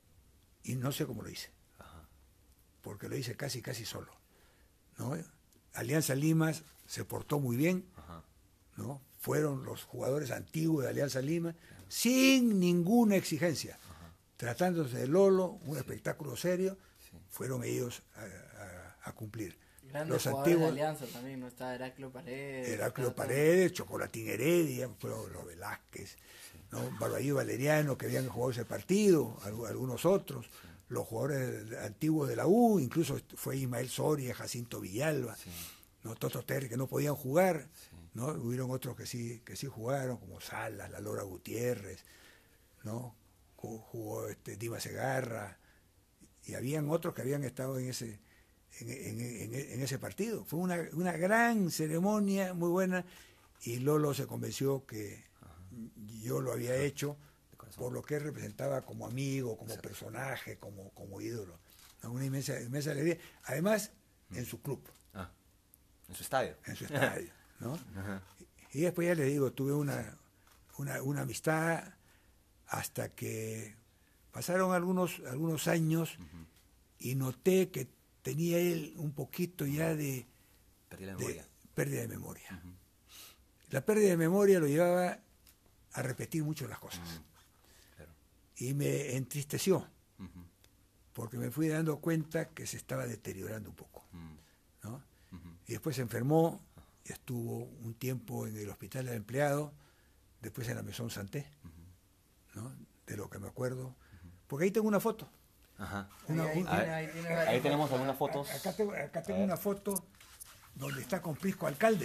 Speaker 3: Y no sé cómo lo hice, ajá. porque lo hice casi, casi solo, ¿no? Alianza Lima se portó muy bien, ajá. ¿no? Fueron los jugadores antiguos de Alianza Lima, claro. sin ninguna exigencia. Ajá. Tratándose de Lolo, un espectáculo serio, sí. fueron ellos a, a, a cumplir.
Speaker 2: Grandes los antiguos de Alianza también, ¿no? Está Heraclio Paredes.
Speaker 3: Heraclio Paredes, Chocolatín Heredia, fueron los Velázquez, ¿no? Barbaío Valeriano, que habían jugado ese partido, algunos otros, sí. los jugadores antiguos de la U, incluso fue Ismael Soria, Jacinto Villalba, sí. ¿no? Toto Terry, que no podían jugar, sí. ¿no? Hubieron otros que sí, que sí jugaron, como Salas, La Lora Gutiérrez, ¿no? Jugó, jugó este, Dimas Segarra, y habían otros que habían estado en ese, en, en, en, en ese partido. Fue una, una gran ceremonia, muy buena, y Lolo se convenció que yo lo había hecho por lo que él representaba como amigo, como Exacto. personaje, como, como ídolo. Una inmensa, inmensa alegría. Además, mm. en su club.
Speaker 1: Ah, en su estadio.
Speaker 3: En su estadio, ¿no? Y, y después ya le digo, tuve una, una, una amistad hasta que pasaron algunos, algunos años uh-huh. y noté que tenía él un poquito ya de
Speaker 1: pérdida de memoria.
Speaker 3: De, pérdida de memoria. Uh-huh. La pérdida de memoria lo llevaba a repetir mucho las cosas. Uh-huh. Claro. Y me entristeció, uh-huh. porque me fui dando cuenta que se estaba deteriorando un poco. Uh-huh. ¿no? Uh-huh. Y después se enfermó, y estuvo un tiempo en el hospital de empleado, después en la Maison Santé, uh-huh. ¿no? de lo que me acuerdo. Uh-huh. Porque ahí tengo una foto.
Speaker 1: Ajá.
Speaker 3: Una,
Speaker 2: ahí,
Speaker 3: una,
Speaker 2: ahí, ahí, tiene, ahí,
Speaker 1: ahí tenemos algunas fotos.
Speaker 3: Acá tengo, acá tengo una foto donde está con Prisco Alcalde.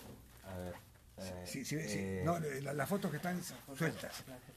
Speaker 1: A ver. Eh,
Speaker 3: sí, sí, sí.
Speaker 1: eh,
Speaker 3: No, las la fotos que están sueltas.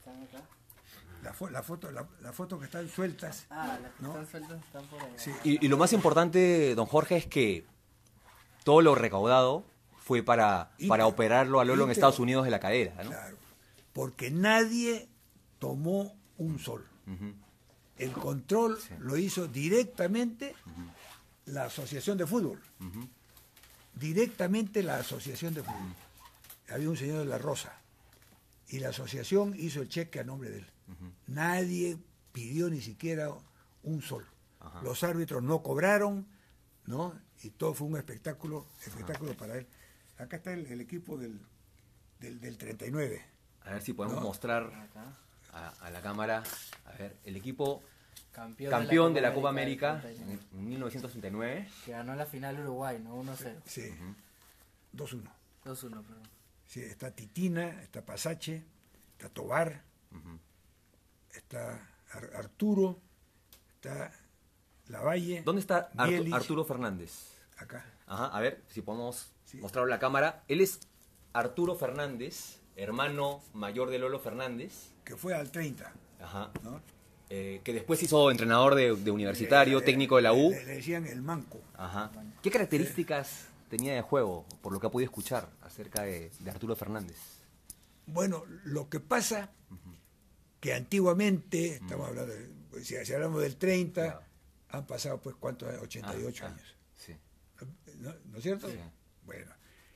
Speaker 3: La, fo la, foto, la, la foto que están sueltas.
Speaker 2: Ah, las que
Speaker 3: ¿no?
Speaker 2: están sueltas están por ahí.
Speaker 1: Sí. Y, y lo más importante, don Jorge, es que todo lo recaudado fue para, para operarlo a Lolo en Estados Unidos de la cadera, ¿no?
Speaker 3: Claro, porque nadie tomó un sol.
Speaker 1: Uh-huh.
Speaker 3: El control sí. lo hizo directamente uh-huh. la Asociación de Fútbol. Uh-huh. Directamente la Asociación de Fútbol. Uh-huh. Había un señor de la Rosa. Y la asociación hizo el cheque a nombre de él. Uh-huh. Nadie pidió ni siquiera un sol. Uh-huh. Los árbitros no cobraron, ¿no? Y todo fue un espectáculo, espectáculo uh-huh. para él. Acá está el, el equipo del, del, del treinta y nueve.
Speaker 1: A ver si podemos ¿no? mostrar a, a la cámara. A ver, el equipo
Speaker 2: campeón,
Speaker 1: campeón de la Copa,
Speaker 2: de la Copa
Speaker 1: América, América en mil novecientos treinta y nueve.
Speaker 2: Que ganó la final Uruguay, ¿no? uno cero.
Speaker 3: Sí, uh-huh. dos uno.
Speaker 2: dos uno, perdón.
Speaker 3: Sí, está Titina, está Pasache, está Tobar, uh-huh. está Ar Arturo, está Lavalle.
Speaker 1: ¿Dónde está Artu Arturo Fernández?
Speaker 3: Acá.
Speaker 1: Ajá, a ver si podemos sí. mostrarlo a la cámara. Él es Arturo Fernández, hermano mayor de Lolo Fernández.
Speaker 3: Que fue al treinta.
Speaker 1: Ajá. ¿no? Eh, que después hizo entrenador de, de universitario, le, técnico de la U.
Speaker 3: Le, le decían el manco.
Speaker 1: Ajá. ¿Qué características tenía de juego, por lo que ha podido escuchar acerca de, de Arturo Fernández?
Speaker 3: Bueno, lo que pasa uh-huh. que antiguamente, estamos hablando, de, si, si hablamos del treinta,
Speaker 1: Claro.
Speaker 3: han pasado pues cuántos, ochenta y ocho
Speaker 1: Ah, ah,
Speaker 3: años.
Speaker 1: Sí.
Speaker 3: ¿No, ¿no es cierto?
Speaker 1: Sí.
Speaker 3: Bueno.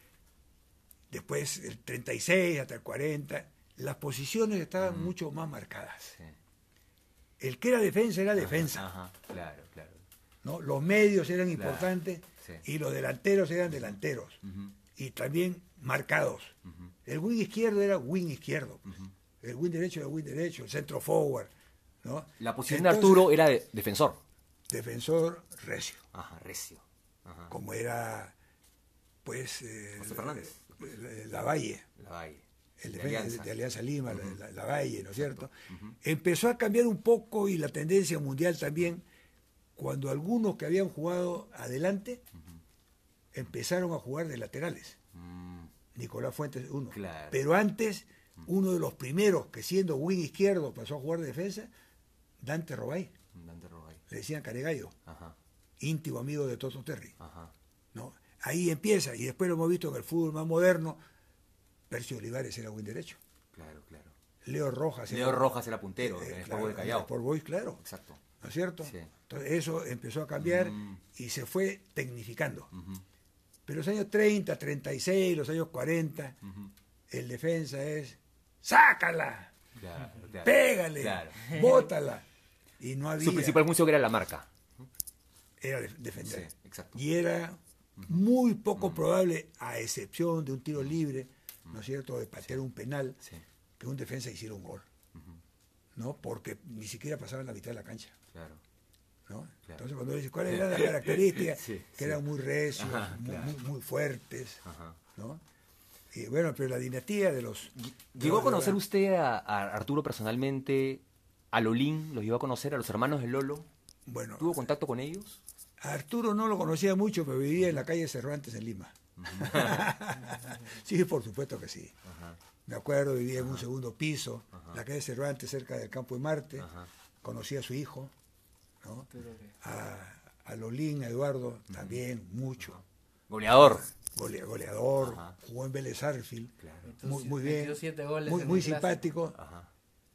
Speaker 3: Después el treinta y seis hasta el cuarenta, las posiciones estaban mucho más marcadas.
Speaker 1: Sí.
Speaker 3: El que era defensa era defensa,
Speaker 1: Ajá, claro, claro.
Speaker 3: ¿no? Los medios eran
Speaker 1: Claro,
Speaker 3: importantes
Speaker 1: sí.
Speaker 3: y los delanteros eran delanteros.
Speaker 1: Ujú,
Speaker 3: Y también marcados.
Speaker 1: ujú,
Speaker 3: El wing izquierdo era wing izquierdo. pues.
Speaker 1: ujú.
Speaker 3: El wing derecho era wing derecho, el centro forward, ¿no?
Speaker 1: La posición de
Speaker 3: Entonces,
Speaker 1: Arturo era de defensor.
Speaker 3: defensor recio,
Speaker 1: Ajá, recio. Ajá.
Speaker 3: como era pues eh,
Speaker 1: José Fernández.
Speaker 3: eh, Lavalle,
Speaker 1: La Valle.
Speaker 3: el
Speaker 1: de
Speaker 3: defensa
Speaker 1: Alianza.
Speaker 3: de Alianza Lima, la-
Speaker 1: Ujú.
Speaker 3: la, Lavalle, ¿no es cierto?
Speaker 1: Ujú.
Speaker 3: Empezó a cambiar un poco y la tendencia mundial también cuando algunos que habían jugado adelante empezaron a jugar de laterales.
Speaker 1: Mm,
Speaker 3: Nicolás Fuentes uno.
Speaker 1: Claro.
Speaker 3: Pero antes, uno de los primeros que siendo wing izquierdo pasó a jugar de defensa, Dante Robay,
Speaker 1: Dante Robay.
Speaker 3: le decían Caregallo,
Speaker 1: Ajá,
Speaker 3: íntimo amigo de Toto Terry.
Speaker 1: ajá.
Speaker 3: ¿No? Ahí empieza, y después lo hemos visto en el fútbol más moderno, Percio Olivares era wing derecho,
Speaker 1: Claro, claro.
Speaker 3: Leo Rojas
Speaker 1: Leo
Speaker 3: era,
Speaker 1: Rojas era puntero
Speaker 3: eh,
Speaker 1: en el
Speaker 3: claro,
Speaker 1: Sport de Callao.
Speaker 3: Por Boys, claro,
Speaker 1: Exacto.
Speaker 3: ¿no es cierto?
Speaker 1: Sí.
Speaker 3: Entonces eso empezó a cambiar
Speaker 1: Mm.
Speaker 3: y se fue tecnificando.
Speaker 1: Ujú,
Speaker 3: Pero los años treinta, treinta y seis, los años cuarenta,
Speaker 1: ujú.
Speaker 3: el defensa es, ¡sácala!
Speaker 1: Claro, claro.
Speaker 3: Pégale,
Speaker 1: Claro.
Speaker 3: bótala. Y no había,
Speaker 1: Su principal función era la marca.
Speaker 3: era de- defender.
Speaker 1: Sí, exacto.
Speaker 3: Y era muy poco probable, a excepción de un tiro libre, ¿no es cierto?, de patear un penal,
Speaker 1: Sí,
Speaker 3: que un defensa hiciera un gol, ¿no? Porque ni siquiera pasaba en la mitad de la cancha,
Speaker 1: claro.
Speaker 3: ¿no?
Speaker 1: Claro.
Speaker 3: Entonces cuando dices, ¿cuáles eran las características?
Speaker 1: Sí,
Speaker 3: que
Speaker 1: sí.
Speaker 3: eran muy recios,
Speaker 1: Ajá,
Speaker 3: muy,
Speaker 1: claro.
Speaker 3: muy- muy fuertes,
Speaker 1: Ajá.
Speaker 3: ¿no? Y bueno, pero la dinastía de los...
Speaker 1: ¿Llegó a
Speaker 3: de-
Speaker 1: conocer
Speaker 3: de-
Speaker 1: usted a, a Arturo personalmente? ¿A Lolín? ¿Los llegó a conocer? ¿A los hermanos de Lolo?
Speaker 3: Bueno,
Speaker 1: ¿Tuvo contacto con ellos?
Speaker 3: a Arturo no lo conocía mucho, pero vivía en la calle Cervantes en Lima. Sí, por supuesto que sí.
Speaker 1: Ajá.
Speaker 3: Me acuerdo, vivía en un segundo piso, la calle Cervantes, cerca del Campo de Marte.
Speaker 1: Ajá.
Speaker 3: Conocí a su hijo, ¿no? A, a Lolín, a Eduardo, también mucho.
Speaker 1: Goleador.
Speaker 3: Gole- goleador,
Speaker 1: Ajá.
Speaker 3: jugó en Vélez Sarsfield,
Speaker 1: Claro.
Speaker 3: muy, muy bien,
Speaker 2: Metió siete goles
Speaker 3: muy,
Speaker 2: en
Speaker 3: muy
Speaker 2: el clásico.
Speaker 3: simpático,
Speaker 1: Ajá.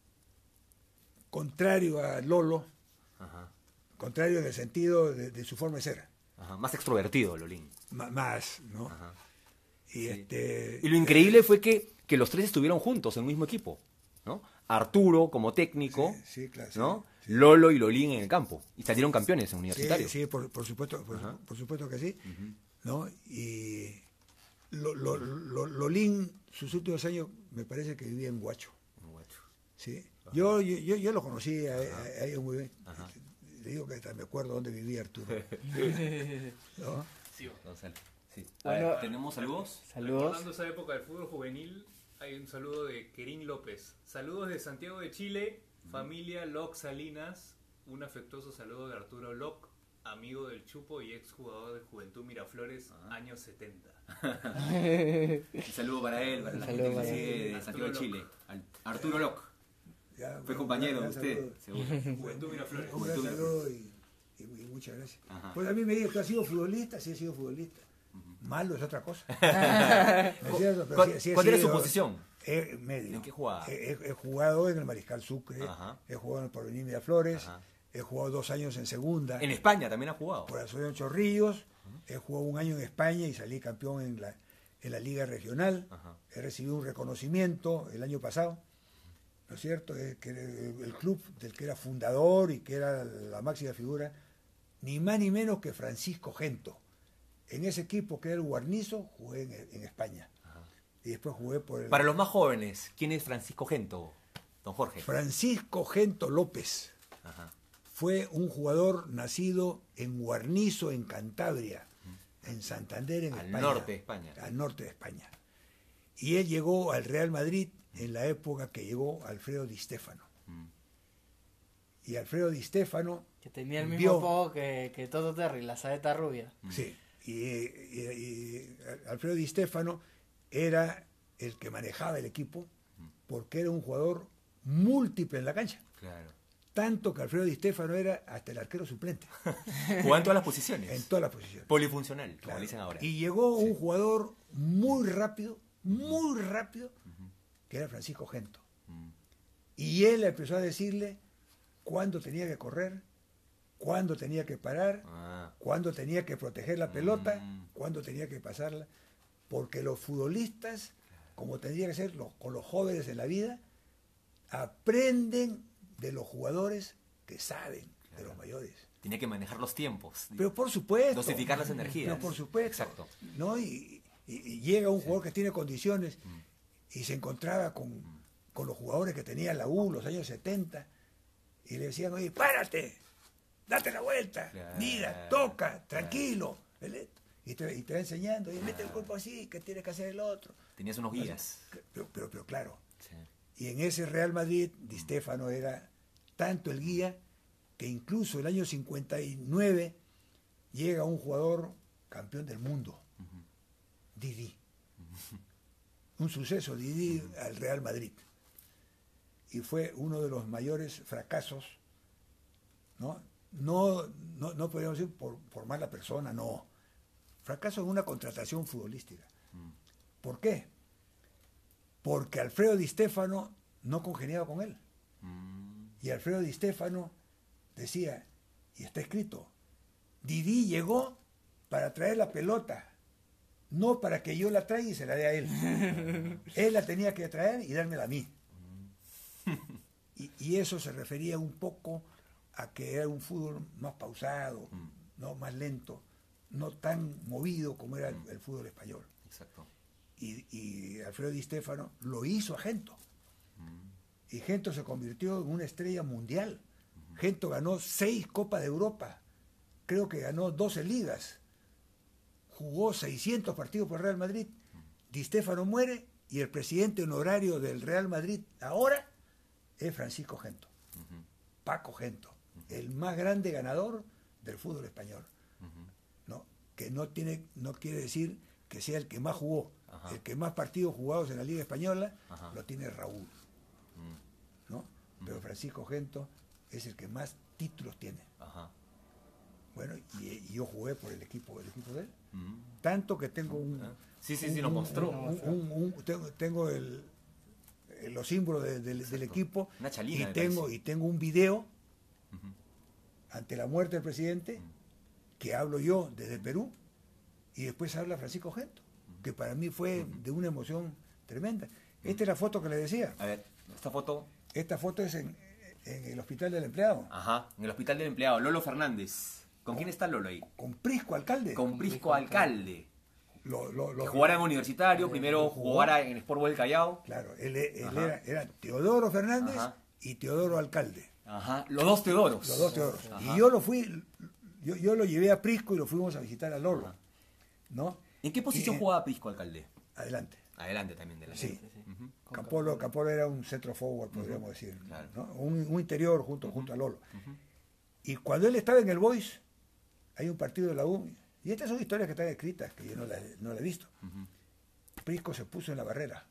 Speaker 3: contrario a Lolo,
Speaker 1: Ajá.
Speaker 3: contrario en el sentido de, de su forma de ser,
Speaker 1: Ajá. Más extrovertido, Lolín.
Speaker 3: ma- más, ¿no?
Speaker 1: Ajá.
Speaker 3: Y, este,
Speaker 1: Y lo increíble fue que, que los tres estuvieron juntos en un mismo equipo, ¿no? Arturo como técnico,
Speaker 3: Sí, sí, claro, sí,
Speaker 1: ¿no?
Speaker 3: sí.
Speaker 1: Lolo y Lolín en el campo. Y salieron campeones en
Speaker 3: Sí,
Speaker 1: universitario.
Speaker 3: sí, por, por supuesto, por,
Speaker 1: Ajá.
Speaker 3: por supuesto que sí, ¿no? Y lo, lo, lo- Lolín, sus últimos años, me parece que vivía en Huacho,
Speaker 1: Guacho.
Speaker 3: ¿sí? Yo, yo, yo, yo lo conocí a, a- a ellos muy bien.
Speaker 1: Ajá.
Speaker 3: Le digo que hasta me acuerdo dónde vivía Arturo, ¿no?
Speaker 4: Sí,
Speaker 1: Gonzalo. Sí.
Speaker 2: Bueno,
Speaker 1: A ver, ¿tenemos saludos?
Speaker 2: Saludos.
Speaker 4: recordando esa época del fútbol juvenil, hay un saludo de Kerín López. Saludos de Santiago de Chile, familia Loc Salinas. Un afectuoso saludo de Arturo Loc, amigo del Chupo y exjugador de Juventud Miraflores, años setenta.
Speaker 1: Un saludo para él, para la
Speaker 2: Saludo
Speaker 1: gente que
Speaker 2: para
Speaker 1: sigue
Speaker 4: él.
Speaker 1: de Santiago de
Speaker 4: Arturo
Speaker 1: Chile. Al- Arturo Loc.
Speaker 3: Ya,
Speaker 1: Fue
Speaker 3: bueno,
Speaker 1: compañero de
Speaker 3: un gran
Speaker 1: usted,
Speaker 3: saludo.
Speaker 1: seguro.
Speaker 4: Juventud Miraflores.
Speaker 3: Un gran
Speaker 1: Juventud.
Speaker 3: saludo y, y- y muchas gracias.
Speaker 1: Ajá.
Speaker 3: Pues a mí me dijo, ¿tú has sido futbolista? Sí, he sido futbolista. Malo es otra cosa. ¿No es cierto? Pero
Speaker 1: ¿Cuál,
Speaker 3: sí- sí he
Speaker 1: cuál era su
Speaker 3: sido-
Speaker 1: posición?
Speaker 3: He, medio.
Speaker 1: ¿En qué jugaba?
Speaker 3: He, he- he jugado en el Mariscal Sucre,
Speaker 1: Ajá.
Speaker 3: he jugado en el Porvenir Miraflores,
Speaker 1: Ajá.
Speaker 3: he jugado dos años en segunda,
Speaker 1: En España también ha jugado.
Speaker 3: por Asunción Chorrillos, he jugado un año en España y salí campeón en la, en la Liga Regional,
Speaker 1: Ajá.
Speaker 3: he recibido un reconocimiento el año pasado, ¿no es cierto? Eh, que era el, el club del que era fundador y que era la máxima figura, ni más ni menos que Francisco Gento. En ese equipo que era el Guarnizo, jugué en, en España. Y después jugué por el...
Speaker 1: Para los más jóvenes, ¿quién es Francisco Gento? Don Jorge.
Speaker 3: Francisco Gento López.
Speaker 1: Ajá.
Speaker 3: Fue un jugador nacido en Guarnizo, en Cantabria, en Santander, en
Speaker 1: Al
Speaker 3: España.
Speaker 1: norte de España.
Speaker 3: Al norte de España. Y él llegó al Real Madrid en la época que llegó Alfredo Di Stéfano.
Speaker 1: Mm.
Speaker 3: Y Alfredo Di Stéfano,
Speaker 2: Que tenía el mismo
Speaker 3: Vio.
Speaker 2: apodo que, que Toto Terry, la saeta rubia.
Speaker 3: sí, y, y- y Alfredo Di Stéfano era el que manejaba el equipo porque era un jugador múltiple en la cancha.
Speaker 1: Claro.
Speaker 3: Tanto que Alfredo Di Stéfano era hasta el arquero suplente,
Speaker 1: Jugaba en todas las posiciones.
Speaker 3: en todas las posiciones.
Speaker 1: Polifuncional, como
Speaker 3: Claro.
Speaker 1: dicen ahora.
Speaker 3: Y llegó un jugador muy rápido, muy rápido, que era Francisco Gento.
Speaker 1: Mm.
Speaker 3: Y él empezó a decirle cuándo tenía que correr, cuándo tenía que parar,
Speaker 1: Ah.
Speaker 3: cuándo tenía que proteger la pelota,
Speaker 1: Mm.
Speaker 3: cuándo tenía que pasarla, porque los futbolistas, como tendría que ser los, con los jóvenes en la vida, aprenden de los jugadores que saben, de los mayores.
Speaker 1: Tenía que manejar los tiempos.
Speaker 3: Pero por supuesto.
Speaker 1: Dosificar las energías.
Speaker 3: Pero por supuesto.
Speaker 1: Exacto.
Speaker 3: ¿No? Y, y- y llega un jugador que tiene condiciones y se encontraba con, con los jugadores que tenía la U los años setenta y le decían, oye, párate, date la vuelta,
Speaker 1: Claro.
Speaker 3: mira, toca, tranquilo. el- Y te, y te va enseñando, y mete el cuerpo así, que tiene que hacer el otro.
Speaker 1: Tenías unos guías.
Speaker 3: Pero, pero, pero claro,
Speaker 1: Sí.
Speaker 3: y en ese Real Madrid, Di Stéfano era tanto el guía que incluso el año cincuenta y nueve llega un jugador campeón del mundo, Didi. Un suceso, Didi al Real Madrid. Y fue uno de los mayores fracasos, ¿no? No, no, no podríamos decir por, por mala persona, no. Fracaso en una contratación futbolística. ¿Por qué? Porque Alfredo Di Stéfano no congeniaba con él.
Speaker 1: Mm.
Speaker 3: Y Alfredo Di Stéfano decía, y está escrito, Didi llegó para traer la pelota, no para que yo la traiga y se la dé a él. Él la tenía que traer y dármela a mí. Y, y eso se refería un poco a que era un fútbol más pausado, no más lento, no tan movido como era el, el fútbol español.
Speaker 1: Exacto.
Speaker 3: Y, y Alfredo Di Stéfano lo hizo a Gento. Y Gento se convirtió en una estrella mundial. Gento ganó seis Copas de Europa. Creo que ganó doce ligas. Jugó seiscientos partidos por el Real Madrid. Di Stéfano muere y el presidente honorario del Real Madrid ahora es Francisco Gento. Paco Gento. El más grande ganador del fútbol español. ¿No? Que no, tiene, no quiere decir que sea el que más jugó.
Speaker 1: Ajá.
Speaker 3: El que más partidos jugados en la Liga Española
Speaker 1: Ajá.
Speaker 3: lo tiene Raúl.
Speaker 1: Mm.
Speaker 3: ¿No? Pero Francisco Gento es el que más títulos tiene.
Speaker 1: Ajá.
Speaker 3: Bueno, y, y yo jugué por el equipo, el equipo de él.
Speaker 1: Mm.
Speaker 3: Tanto que tengo un...
Speaker 1: Ah. Sí, sí,
Speaker 3: un-
Speaker 1: sí, nos
Speaker 3: un-
Speaker 1: mostró.
Speaker 3: un- un- un- tengo tengo el, el- los símbolos de- del- del equipo.
Speaker 1: Una chalina,
Speaker 3: y
Speaker 1: me
Speaker 3: tengo
Speaker 1: parece.
Speaker 3: y tengo un video ante la muerte del presidente que hablo yo desde Perú y después habla Francisco Gento, que para mí fue de una emoción tremenda. Esta es la foto que le decía.
Speaker 1: A ver, esta foto.
Speaker 3: Esta foto es en, en el Hospital del Empleado,
Speaker 1: Ajá, en el hospital del empleado, Lolo Fernández. ¿Con quién está Lolo ahí?
Speaker 3: con Prisco, alcalde.
Speaker 1: Con Prisco Alcalde.
Speaker 3: Lo- lo- lo-
Speaker 1: Que jugara en Universitario, primero
Speaker 3: jugó.
Speaker 1: jugara en Sport Boys del Callao.
Speaker 3: Claro, él, él
Speaker 1: Ajá.
Speaker 3: era, era Teodoro Fernández
Speaker 1: Ajá.
Speaker 3: y Teodoro Alcalde.
Speaker 1: Ajá, los dos Teodoros.
Speaker 3: Los dos Teodoros.
Speaker 1: Ajá.
Speaker 3: Y yo lo fui, yo, yo lo llevé a Prisco y lo fuimos a visitar a Lolo.
Speaker 1: Ajá.
Speaker 3: ¿No?
Speaker 1: ¿En qué posición
Speaker 3: Y-
Speaker 1: jugaba Prisco Alcalde?
Speaker 3: Adelante.
Speaker 1: Adelante también de la
Speaker 3: Sí.
Speaker 1: Ujú.
Speaker 3: Campolo, Campolo era un centro forward, podríamos decir.
Speaker 1: Claro.
Speaker 3: ¿no? Un, un interior junto, junto a Lolo. Y cuando él estaba en el Boys, hay un partido de la U. Y estas son historias que están escritas, que yo no las no las he visto. Prisco se puso en la barrera.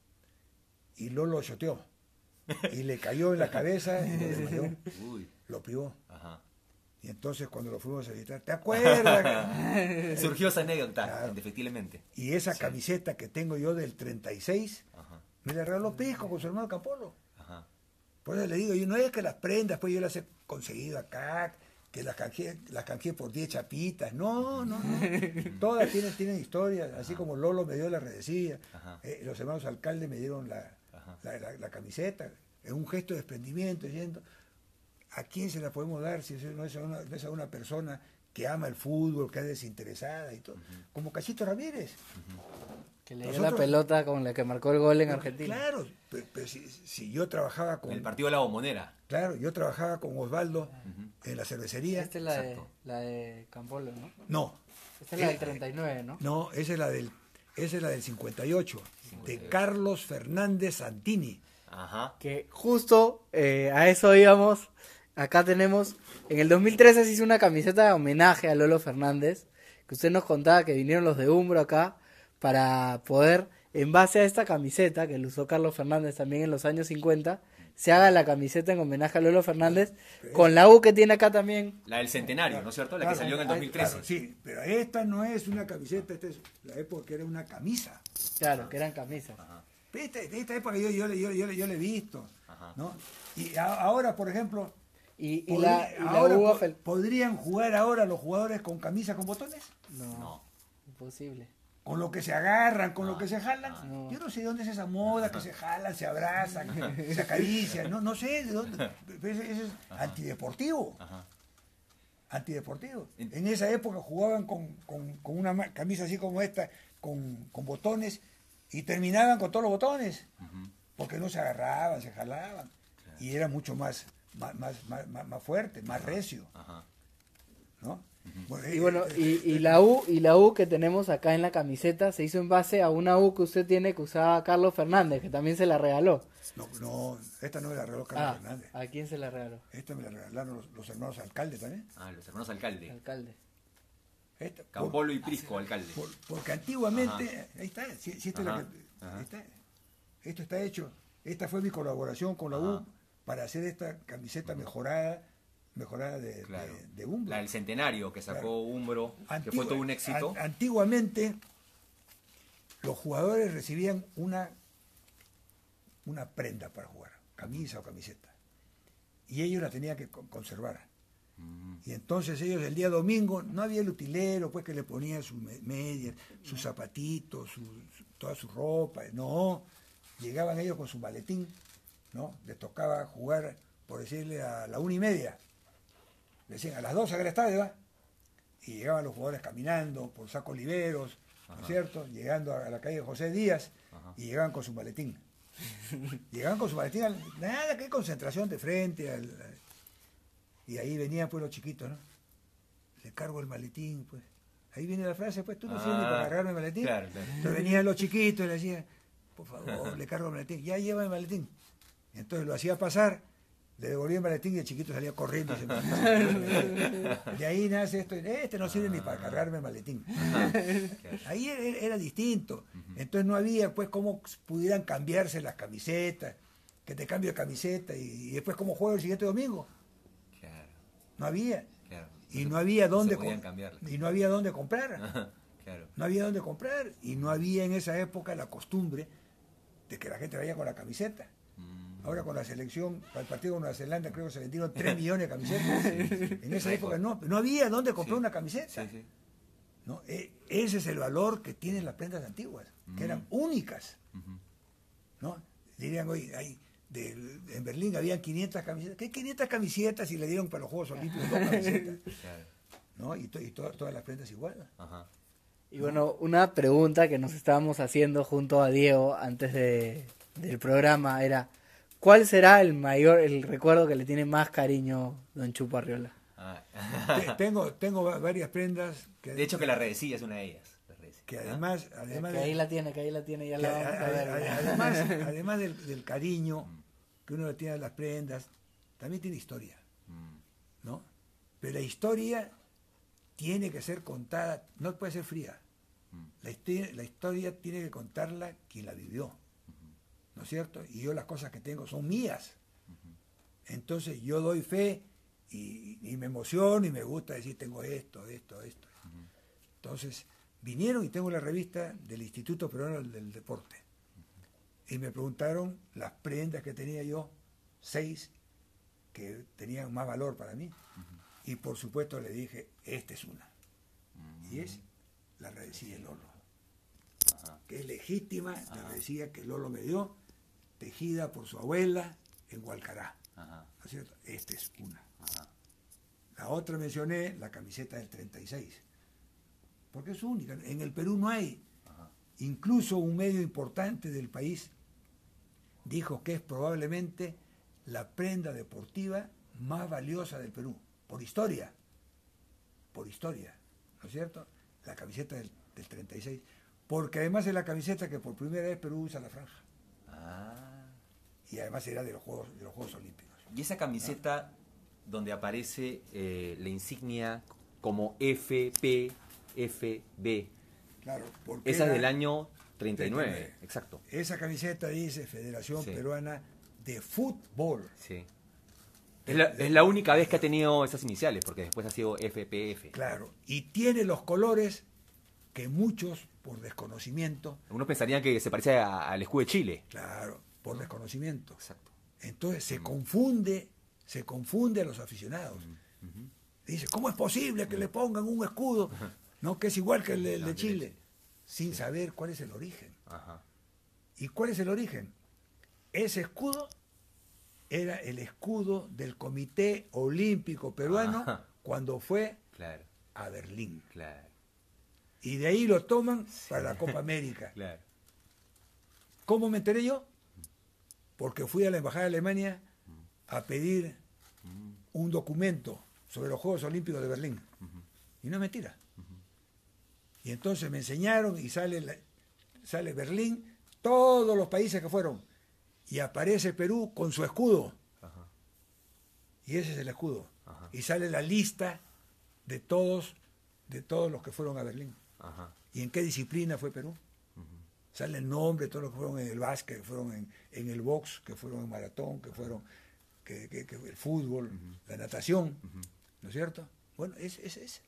Speaker 3: Y Lolo choteó. Y le cayó en la cabeza y lo desmayó.
Speaker 1: Uy,
Speaker 3: Lo privó.
Speaker 1: ajá.
Speaker 3: Y entonces cuando lo fuimos a visitar, ¿te acuerdas?
Speaker 1: Surgió esa anécdota,
Speaker 3: Claro.
Speaker 1: indefectiblemente.
Speaker 3: Y esa camiseta que tengo yo del treinta y seis,
Speaker 1: Ajá,
Speaker 3: me la regaló Prisco con su hermano Campolo.
Speaker 1: ajá.
Speaker 3: Por eso le digo, yo no es que las prendas, pues yo las he conseguido acá, que las canjeé, las canjeé por diez chapitas. No, no, no. Todas tienen, tienen historias, así como Lolo me dio la redecilla,
Speaker 1: Ajá.
Speaker 3: eh, los hermanos alcaldes me dieron la,
Speaker 1: Ajá.
Speaker 3: la, la- la camiseta, en un gesto de desprendimiento, diciendo, ¿a quién se la podemos dar si eso no es a una, no es a una persona que ama el fútbol, que es desinteresada y todo? Como Cachito Ramírez.
Speaker 2: Que le dio
Speaker 3: Nosotros-
Speaker 2: la pelota con la que marcó el gol en Argentina.
Speaker 3: Claro, pero, pero si, si yo trabajaba con...
Speaker 1: En el partido de la Bombonera.
Speaker 3: Claro, yo trabajaba con Osvaldo en la cervecería.
Speaker 2: Esta es la de,
Speaker 1: Exacto.
Speaker 2: la de Campolo, ¿no?
Speaker 3: No,
Speaker 2: Esta es la del
Speaker 3: Eh,
Speaker 2: treinta y nueve, ¿no?
Speaker 3: no, esa es la del, esa es la del cincuenta y ocho, de
Speaker 1: cincuenta y ocho.
Speaker 3: Carlos Fernández Santini.
Speaker 1: Ajá.
Speaker 2: Que justo eh, a eso íbamos. Acá tenemos, en el dos mil trece se hizo una camiseta de homenaje a Lolo Fernández, que usted nos contaba que vinieron los de Umbro acá para poder, en base a esta camiseta que lo usó Carlos Fernández también en los años cincuenta, se haga la camiseta en homenaje a Lolo Fernández, con la U que tiene acá también.
Speaker 1: La del centenario, ¿no es cierto? La
Speaker 3: Claro,
Speaker 1: que salió en el
Speaker 3: ay,
Speaker 1: dos mil trece.
Speaker 3: claro, sí, pero esta no es una camiseta, esta es la época que era una camisa.
Speaker 2: Claro, que eran camisas.
Speaker 3: Esta, esta época yo, yo, le- yo, yo, le- yo le he visto.
Speaker 1: Ajá.
Speaker 3: ¿no? Y a- ahora, por ejemplo,
Speaker 2: Y, y
Speaker 3: podri-
Speaker 2: la, y la
Speaker 3: ahora
Speaker 2: U
Speaker 3: po-
Speaker 2: Af-
Speaker 3: ¿podrían jugar ahora los jugadores con camisa con botones?
Speaker 2: No,
Speaker 1: No.
Speaker 2: imposible.
Speaker 3: Con lo que se agarran, con
Speaker 1: Ah,
Speaker 3: lo que se jalan.
Speaker 1: ah.
Speaker 2: No.
Speaker 3: Yo no sé de dónde es esa moda, que se jalan, se abrazan, se acarician. No, no sé de dónde. Eso, eso es antideportivo.
Speaker 1: Ajá.
Speaker 3: Antideportivo.
Speaker 1: En-
Speaker 3: En esa época jugaban con, con- con una ma- camisa así como esta, con, con botones, y terminaban con todos los botones,
Speaker 1: Ujú.
Speaker 3: porque no se agarraban, se jalaban. Y era mucho más, más, más, más, más- más fuerte, más recio.
Speaker 1: Ajá.
Speaker 3: ¿No? Bueno,
Speaker 2: Y
Speaker 3: eh,
Speaker 2: bueno,
Speaker 3: eh,
Speaker 2: y, y la U y la U que tenemos acá en la camiseta se hizo en base a una U que usted tiene que usaba Carlos Fernández, que también se la regaló.
Speaker 3: no, no, esta no me la regaló Carlos
Speaker 2: Ah,
Speaker 3: Fernández.
Speaker 2: ¿a quién se la regaló?
Speaker 3: Esta me la regalaron los, los hermanos alcaldes también.
Speaker 1: Ah, los hermanos alcalde.
Speaker 2: Alcalde.
Speaker 3: Esta, por-
Speaker 1: Campolo y Prisco, alcalde.
Speaker 3: por- porque antiguamente, ahí está, si, si esta es la
Speaker 1: Ajá,
Speaker 3: que-
Speaker 1: ajá.
Speaker 3: ahí está. Esto está hecho. Esta fue mi colaboración con la
Speaker 1: Ajá.
Speaker 3: U para hacer esta camiseta mejorada, mejorada de,
Speaker 1: Claro.
Speaker 3: de, de Umbro.
Speaker 1: La del centenario que sacó
Speaker 3: Claro.
Speaker 1: Umbro, que fue
Speaker 3: Antigua-
Speaker 1: todo un éxito.
Speaker 3: an- antiguamente los jugadores recibían una, una prenda para jugar, camisa o camiseta, y ellos la tenían que con- conservar.
Speaker 1: Mm.
Speaker 3: Y entonces ellos el día domingo, no había el utilero, pues que le ponían sus me- medias, sus zapatitos, su, su- toda su ropa, no, llegaban ellos con su maletín, ¿no? Les tocaba jugar, por decirle, a la una y media. Le decían, a las dos al estadio, ¿va? Y llegaban los jugadores caminando por Saco Oliveros, ¿no es
Speaker 1: Ajá.
Speaker 3: cierto? Llegando a la calle José Díaz,
Speaker 1: Ajá.
Speaker 3: y llegaban con su maletín. Llegaban con su maletín, al- nada, que concentración de frente, al- y ahí venían pues los chiquitos, ¿no? Le cargo el maletín, pues. Ahí viene la frase, pues, tú no sirves ni para
Speaker 1: Ah,
Speaker 3: agarrarme el maletín.
Speaker 1: claro, claro.
Speaker 3: Entonces venían los chiquitos y le decían, por favor, le cargo el maletín. Ya lleva el maletín. Entonces lo hacía pasar, le devolvía el maletín y el chiquito salía corriendo. Y se de ahí nace esto, este no sirve ni para cargarme el maletín. Ahí era, era distinto. Entonces no había pues cómo pudieran cambiarse las camisetas, que te cambio de camiseta y, y después cómo juego el siguiente domingo.
Speaker 1: Claro,
Speaker 3: No había.
Speaker 1: claro.
Speaker 3: Y no había dónde
Speaker 1: podían
Speaker 3: com-
Speaker 1: cambiarla.
Speaker 3: y no había dónde comprar.
Speaker 1: Ajá, claro.
Speaker 3: No había dónde comprar y no había en esa época la costumbre de que la gente vaya con la camiseta.
Speaker 1: Mm.
Speaker 3: Ahora con la selección, para el partido con Nueva Zelanda creo que se vendieron tres millones de camisetas. En esa época no, no había dónde comprar
Speaker 1: Sí.
Speaker 3: una camiseta.
Speaker 1: Sí, sí.
Speaker 3: ¿No? E- ese es el valor que tienen las prendas antiguas, que eran únicas.
Speaker 1: Ujú.
Speaker 3: ¿No? Dirían hoy, hay, de- en Berlín habían quinientas camisetas. ¿Qué quinientas camisetas y le dieron para los Juegos Olímpicos dos camisetas?
Speaker 1: Claro.
Speaker 3: ¿No? Y, to- y to- todas las prendas igual.
Speaker 1: Ajá.
Speaker 2: Y bueno, una pregunta que nos estábamos haciendo junto a Diego antes de, del programa era, ¿cuál será el mayor, el recuerdo que le tiene más cariño don Chupo Arriola?
Speaker 1: Ah.
Speaker 3: Te- tengo, tengo va- varias prendas que,
Speaker 1: De hecho que la redecía es una de ellas. La redecía.
Speaker 3: que
Speaker 1: ¿Ah?
Speaker 3: además, además,
Speaker 2: Que
Speaker 3: de-
Speaker 2: ahí la tiene, que ahí la tiene, ya
Speaker 3: que
Speaker 2: la
Speaker 3: a-
Speaker 2: vamos a
Speaker 3: a-
Speaker 2: ver.
Speaker 3: a- además, además del, del cariño que uno le tiene a las prendas, también tiene historia,
Speaker 1: Mm.
Speaker 3: ¿no? Pero la historia tiene que ser contada, no puede ser fría.
Speaker 1: Mm.
Speaker 3: La historia, la historia tiene que contarla quien la vivió, ¿no es cierto? Y yo las cosas que tengo son mías. Entonces yo doy fe y, y me emociono y me gusta decir tengo esto, esto, esto. Entonces vinieron y tengo la revista del Instituto Peruano del Deporte. Y me preguntaron las prendas que tenía yo, seis, que tenían más valor para mí. Y por supuesto le dije, esta es una. Y es la redecilla de Lolo.
Speaker 1: Ajá.
Speaker 3: Que es legítima, la redecilla que Lolo me dio, tejida por su abuela en Hualcará.
Speaker 1: Ajá.
Speaker 3: ¿No es cierto? Esta es una.
Speaker 1: Ajá.
Speaker 3: La otra mencioné, la camiseta del treinta y seis. Porque es única. En el Perú no hay.
Speaker 1: Ajá.
Speaker 3: Incluso un medio importante del país dijo que es probablemente la prenda deportiva más valiosa del Perú. Por historia. Por historia. ¿No es cierto? La camiseta del, del treinta y seis. Porque además es la camiseta que por primera vez Perú usa la franja.
Speaker 1: Ah.
Speaker 3: Y además era de los Juegos, de los Juegos Olímpicos.
Speaker 1: Y esa camiseta donde aparece eh, la insignia como F P F B,
Speaker 3: Claro, porque
Speaker 1: esa es
Speaker 3: era-
Speaker 1: del año treinta y nueve,
Speaker 3: treinta y nueve.
Speaker 1: exacto.
Speaker 3: Esa camiseta dice Federación
Speaker 1: Sí.
Speaker 3: Peruana de Fútbol.
Speaker 1: Sí. Es la, es la única vez que ha tenido esas iniciales, porque después ha sido F P F.
Speaker 3: Claro, y tiene los colores que muchos, por desconocimiento,
Speaker 1: Algunos pensarían que se parecía a- al escudo de Chile.
Speaker 3: claro, por desconocimiento,
Speaker 1: Exacto.
Speaker 3: Entonces se confunde, se confunde a los aficionados. Dice, ¿cómo es posible que le pongan un escudo, no, que es igual que el de, el de Chile? Sin saber cuál es el origen.
Speaker 1: Ajá.
Speaker 3: ¿Y cuál es el origen? Ese escudo era el escudo del Comité Olímpico Peruano
Speaker 1: Ajá.
Speaker 3: cuando fue
Speaker 1: Claro,
Speaker 3: a Berlín.
Speaker 1: claro,
Speaker 3: Y de ahí lo toman para la Copa América.
Speaker 1: claro.
Speaker 3: ¿Cómo me enteré yo? Porque fui a la Embajada de Alemania a pedir un documento sobre los Juegos Olímpicos de Berlín. Y no es mentira. Y entonces me enseñaron y sale, la- sale Berlín, todos los países que fueron. Y aparece Perú con su escudo.
Speaker 1: Ajá.
Speaker 3: Y ese es el escudo.
Speaker 1: Ajá.
Speaker 3: Y sale la lista de todos, de todos los que fueron a Berlín.
Speaker 1: Ajá.
Speaker 3: ¿Y en qué disciplina fue Perú? Sale el nombre de todos los que fueron en el básquet, que fueron en, en el box, que fueron en maratón, que fueron que, que- que el fútbol, la natación, ¿no es cierto? Bueno, es es ese.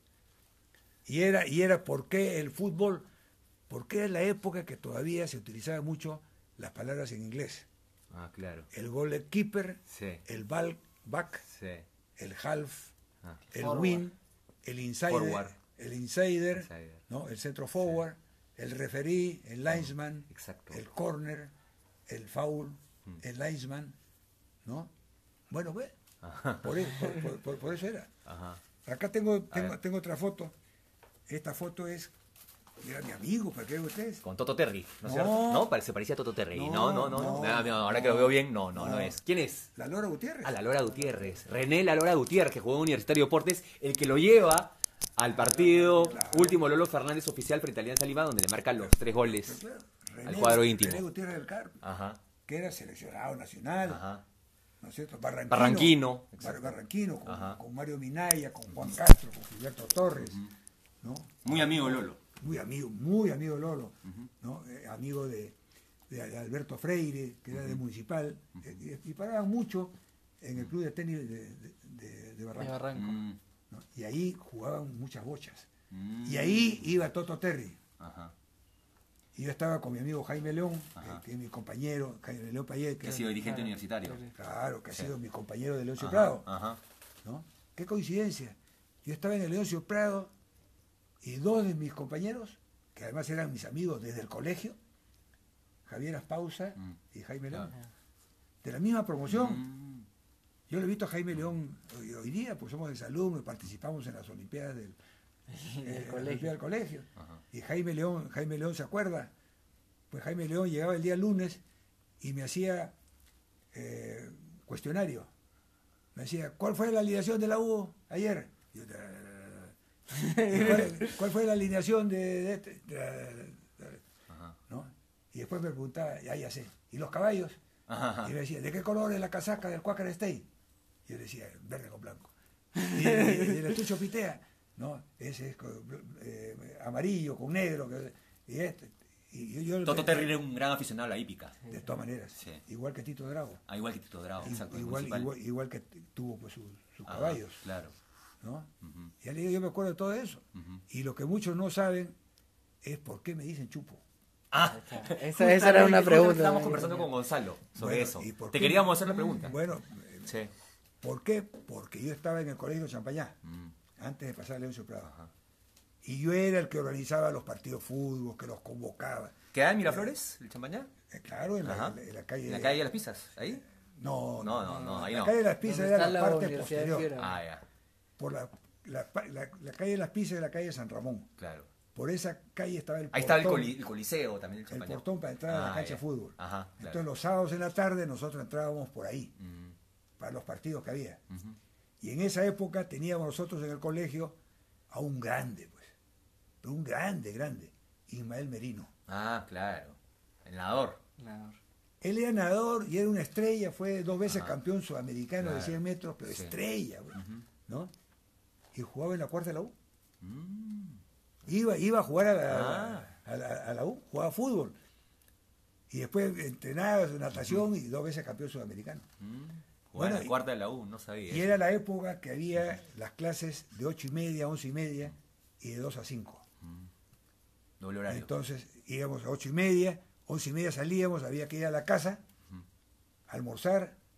Speaker 3: Y era, y era por qué el fútbol, porque es la época que todavía se utilizaba mucho las palabras en inglés.
Speaker 1: Ah, claro.
Speaker 3: El goalkeeper,
Speaker 1: Sí,
Speaker 3: el ball back,
Speaker 1: sí.
Speaker 3: el half,
Speaker 1: Ah,
Speaker 3: el
Speaker 2: Forward.
Speaker 3: win, el insider,
Speaker 1: Forward.
Speaker 3: el insider,
Speaker 1: Insider.
Speaker 3: ¿no? El centro forward, el referee, el linesman,
Speaker 1: exacto.
Speaker 3: el corner, el foul, el linesman, ¿no? Bueno, pues,
Speaker 1: Ajá.
Speaker 3: por, e- por- por- por- por eso era.
Speaker 1: Ajá.
Speaker 3: Acá tengo, tengo,
Speaker 1: ver.
Speaker 3: tengo otra foto. Esta foto es, era mi amigo, ¿para qué ustedes?
Speaker 1: Con Toto Terry, ¿no es
Speaker 3: No.
Speaker 1: cierto? No, parece, parecía Toto Terry. No, no, no. no,
Speaker 3: no,
Speaker 1: Ah, no, ahora
Speaker 3: no.
Speaker 1: que lo veo bien, no, no, no,
Speaker 3: No.
Speaker 1: es. ¿Quién es?
Speaker 3: La Lora Gutiérrez.
Speaker 1: A la Lora Gutiérrez. René La Lora Gutiérrez, que jugó en Universitario Deportes, el que lo lleva al partido
Speaker 3: Claro.
Speaker 1: último Lolo Fernández oficial frente a Alianza Lima, donde le marca los tres goles
Speaker 3: Pero claro,
Speaker 1: al cuadro
Speaker 3: René
Speaker 1: íntimo.
Speaker 3: Gutiérrez del Carpio,
Speaker 1: Ajá,
Speaker 3: que era seleccionado nacional,
Speaker 1: ajá.
Speaker 3: ¿no es cierto? Barranquino.
Speaker 1: Barranquino,
Speaker 3: Bar-
Speaker 1: exacto.
Speaker 3: Barranquino, con,
Speaker 1: Ajá.
Speaker 3: con Mario Minaya, con Juan Castro, con Gilberto Torres, ¿no?
Speaker 1: Muy amigo Lolo.
Speaker 3: Muy amigo, muy amigo de Lolo, ¿no? Eh, amigo de, de Alberto Freire, que era de Municipal, eh, y, y paraban mucho en el club de tenis de, de, de- de Barranco,
Speaker 2: De Barranco.
Speaker 1: Mm,
Speaker 3: ¿no? Y ahí jugaban muchas bochas.
Speaker 1: mm.
Speaker 3: Y ahí iba Toto Terry.
Speaker 1: Ajá.
Speaker 3: Y yo estaba con mi amigo Jaime León,
Speaker 1: Ajá.
Speaker 3: que, que es mi compañero, Jaime León Payet, que
Speaker 1: Que ha
Speaker 3: era-
Speaker 1: sido dirigente
Speaker 2: Claro.
Speaker 1: universitario.
Speaker 3: claro, que ha
Speaker 1: Sí.
Speaker 3: sido mi compañero de Leoncio
Speaker 1: Ajá,
Speaker 3: Prado.
Speaker 1: Ajá.
Speaker 3: ¿No? Qué coincidencia. Yo estaba en el Leoncio Prado y dos de mis compañeros, que además eran mis amigos desde el colegio, Javier Aspausa
Speaker 1: Mm,
Speaker 3: y Jaime León,
Speaker 1: claro.
Speaker 3: de la misma promoción.
Speaker 1: Mm,
Speaker 3: Yo lo he visto a Jaime León hoy, hoy día, pues somos exalumnos, participamos en las Olimpiadas del,
Speaker 2: Del
Speaker 3: eh,
Speaker 2: colegio.
Speaker 3: Olimpiada del colegio.
Speaker 1: Ajá.
Speaker 3: Y Jaime León, Jaime León se acuerda, pues Jaime León llegaba el día lunes y me hacía eh, cuestionario. Me decía, ¿cuál fue la alineación de la U ayer? Y yo, "¿Y cuál, cuál fue la alineación de, de este?"
Speaker 1: Ajá.
Speaker 3: ¿No? Y después me preguntaba, ya, ya sé, ¿y los caballos?
Speaker 1: Ajá.
Speaker 3: Y me decía, ¿de qué color es la casaca del Quaker State? Y yo le decía, verde con blanco. Y, y- y el estucho Pitea, ¿no? Ese es con, eh, amarillo con negro. que- Y este. Y yo, yo-
Speaker 1: Toto Terry era un gran aficionado a la hípica.
Speaker 3: De todas maneras,
Speaker 1: Sí.
Speaker 3: igual que Tito Drago.
Speaker 1: Ah, igual que Tito Drago, exacto. el
Speaker 3: Igual,
Speaker 1: municipal.
Speaker 3: igual, igual que t- tuvo pues sus, sus
Speaker 1: Ajá,
Speaker 3: caballos,
Speaker 1: Claro.
Speaker 3: ¿no?
Speaker 1: Ujú,
Speaker 3: Ya le digo, yo me acuerdo de todo eso.
Speaker 1: ujú.
Speaker 3: Y lo que muchos no saben es por qué me dicen chupo.
Speaker 1: Ah,
Speaker 2: Esa, esa era una pregunta.
Speaker 1: Estábamos conversando con Gonzalo sobre
Speaker 3: Bueno,
Speaker 1: eso.
Speaker 3: ¿y por
Speaker 1: Te
Speaker 3: qué?
Speaker 1: queríamos hacer la pregunta.
Speaker 3: Bueno, eh,
Speaker 1: Sí.
Speaker 3: ¿por qué? Porque yo estaba en el colegio Champañá,
Speaker 1: Mm,
Speaker 3: antes de pasar a Leoncio Prado.
Speaker 1: ajá.
Speaker 3: Y yo era el que organizaba los partidos de fútbol, que los convocaba.
Speaker 1: ¿Queda en Miraflores, el Champañá?
Speaker 3: Eh, claro, en la,
Speaker 1: Ajá.
Speaker 3: en la- en la calle.
Speaker 1: ¿En la calle de las Pizzas? ¿Ahí?
Speaker 3: No,
Speaker 1: No, no, no, ahí
Speaker 3: La
Speaker 1: no.
Speaker 3: calle de las Pizzas
Speaker 2: ¿Dónde
Speaker 3: era
Speaker 2: está
Speaker 3: la
Speaker 2: la
Speaker 3: parte
Speaker 2: Universidad de
Speaker 3: posterior.
Speaker 2: Piura?
Speaker 1: Ah, ya,
Speaker 3: Por la, la, la- la calle de las Pizzas es la calle de San Ramón.
Speaker 1: claro.
Speaker 3: Por esa calle estaba el
Speaker 1: Ahí estaba el,
Speaker 3: portón,
Speaker 1: coli- el coliseo también, el
Speaker 3: el
Speaker 1: Champañá.
Speaker 3: portón para entrar a la
Speaker 1: Ah,
Speaker 3: cancha
Speaker 1: ya.
Speaker 3: de fútbol.
Speaker 1: Ajá, claro.
Speaker 3: Entonces los sábados en la tarde nosotros entrábamos por ahí,
Speaker 1: Mm,
Speaker 3: para los partidos que había.
Speaker 1: ujú.
Speaker 3: Y en esa época teníamos nosotros en el colegio a un grande, pues. Pero un grande, grande. Ismael Merino.
Speaker 1: Ah, claro. El nadador.
Speaker 2: No.
Speaker 3: Él era nadador y era una estrella, fue dos veces
Speaker 1: Ajá.
Speaker 3: campeón sudamericano
Speaker 1: Claro.
Speaker 3: de cien metros, pero
Speaker 1: Sí.
Speaker 3: estrella, pues,
Speaker 1: Ujú.
Speaker 3: ¿no? Y jugaba en la cuarta de la U.
Speaker 1: Mm,
Speaker 3: Iba, iba a jugar a la,
Speaker 1: Ah.
Speaker 3: a la, a la U, jugaba fútbol. Y después entrenaba natación y dos veces campeón sudamericano.
Speaker 1: mm. Jugaba
Speaker 3: Bueno,
Speaker 1: en la
Speaker 3: y-
Speaker 1: cuarta de la U, no sabía.
Speaker 3: Y
Speaker 1: eso.
Speaker 3: era la época que había las clases de ocho y media, once y media y de dos a cinco.
Speaker 1: Doble horario.
Speaker 3: Entonces íbamos a ocho y media, once y media salíamos, había que ir a la casa, almorzar,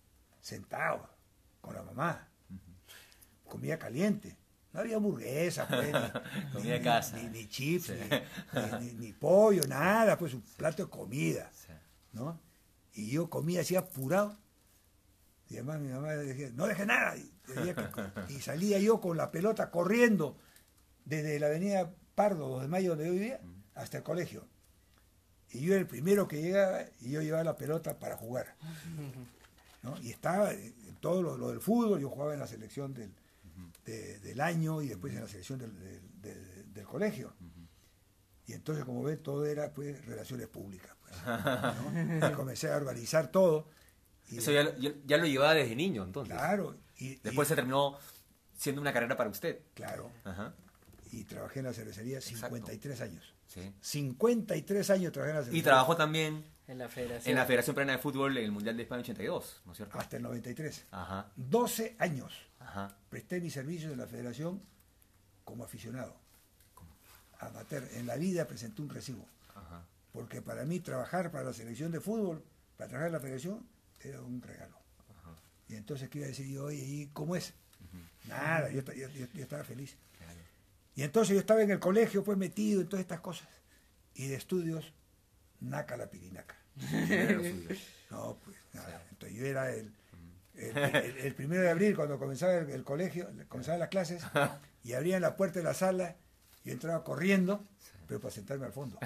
Speaker 3: sentado con la mamá. Comida caliente. No había hamburguesa, pues, ni,
Speaker 1: Comida
Speaker 3: ni,
Speaker 1: de casa.
Speaker 3: ni, ni chips,
Speaker 1: Sí.
Speaker 3: ni, ni, ni pollo, nada, pues un plato de comida,
Speaker 1: Sí.
Speaker 3: ¿no? Y yo comía así apurado. Y además mi mamá decía, no deje nada. Y, tenía que- y salía yo con la pelota corriendo desde la avenida Pardo, dos de mayo, donde yo vivía, hasta el colegio. Y yo era el primero que llegaba y yo llevaba la pelota para jugar, ¿no? Y estaba en todo lo, lo del fútbol, yo jugaba en la selección del, de- del año y después en la selección del, del- del- del colegio. Y entonces, como ven, todo era pues relaciones públicas, pues, ¿no? Y comencé a organizar todo. Y,
Speaker 1: Eso ya, lo- ya, ya lo llevaba desde niño, entonces.
Speaker 3: claro. Y,
Speaker 1: Después
Speaker 3: y-
Speaker 1: se terminó siendo una carrera para usted.
Speaker 3: Claro.
Speaker 1: Ajá.
Speaker 3: Y trabajé en la cervecería cincuenta y tres años.
Speaker 1: Sí.
Speaker 3: cincuenta y tres años trabajé en la cervecería.
Speaker 1: Y trabajó también
Speaker 2: En la federación.
Speaker 1: en la Federación Peruana de Fútbol en el Mundial de España ochenta y dos, ¿no es cierto?
Speaker 3: Hasta el noventa y tres.
Speaker 1: Ajá,
Speaker 3: doce años
Speaker 1: ajá.
Speaker 3: presté mis servicios en la federación como aficionado. Amateur. En la vida presenté un recibo.
Speaker 1: Ajá.
Speaker 3: Porque para mí trabajar para la selección de fútbol, para trabajar en la federación, era un regalo.
Speaker 1: Ajá.
Speaker 3: Y entonces, ¿qué iba a decir yo? Oye, ¿y cómo es? Nada, yo, yo- yo- yo estaba feliz.
Speaker 1: Claro.
Speaker 3: Y entonces yo estaba en el colegio, pues metido en todas estas cosas. Y de estudios, naca la pirinaca.
Speaker 1: Era lo suyo.
Speaker 3: No, pues nada. Entonces yo era el, el, el- el primero de abril, cuando comenzaba el, el colegio, comenzaban las clases, y abrían la puerta de la sala, y entraba corriendo, pero para sentarme al fondo.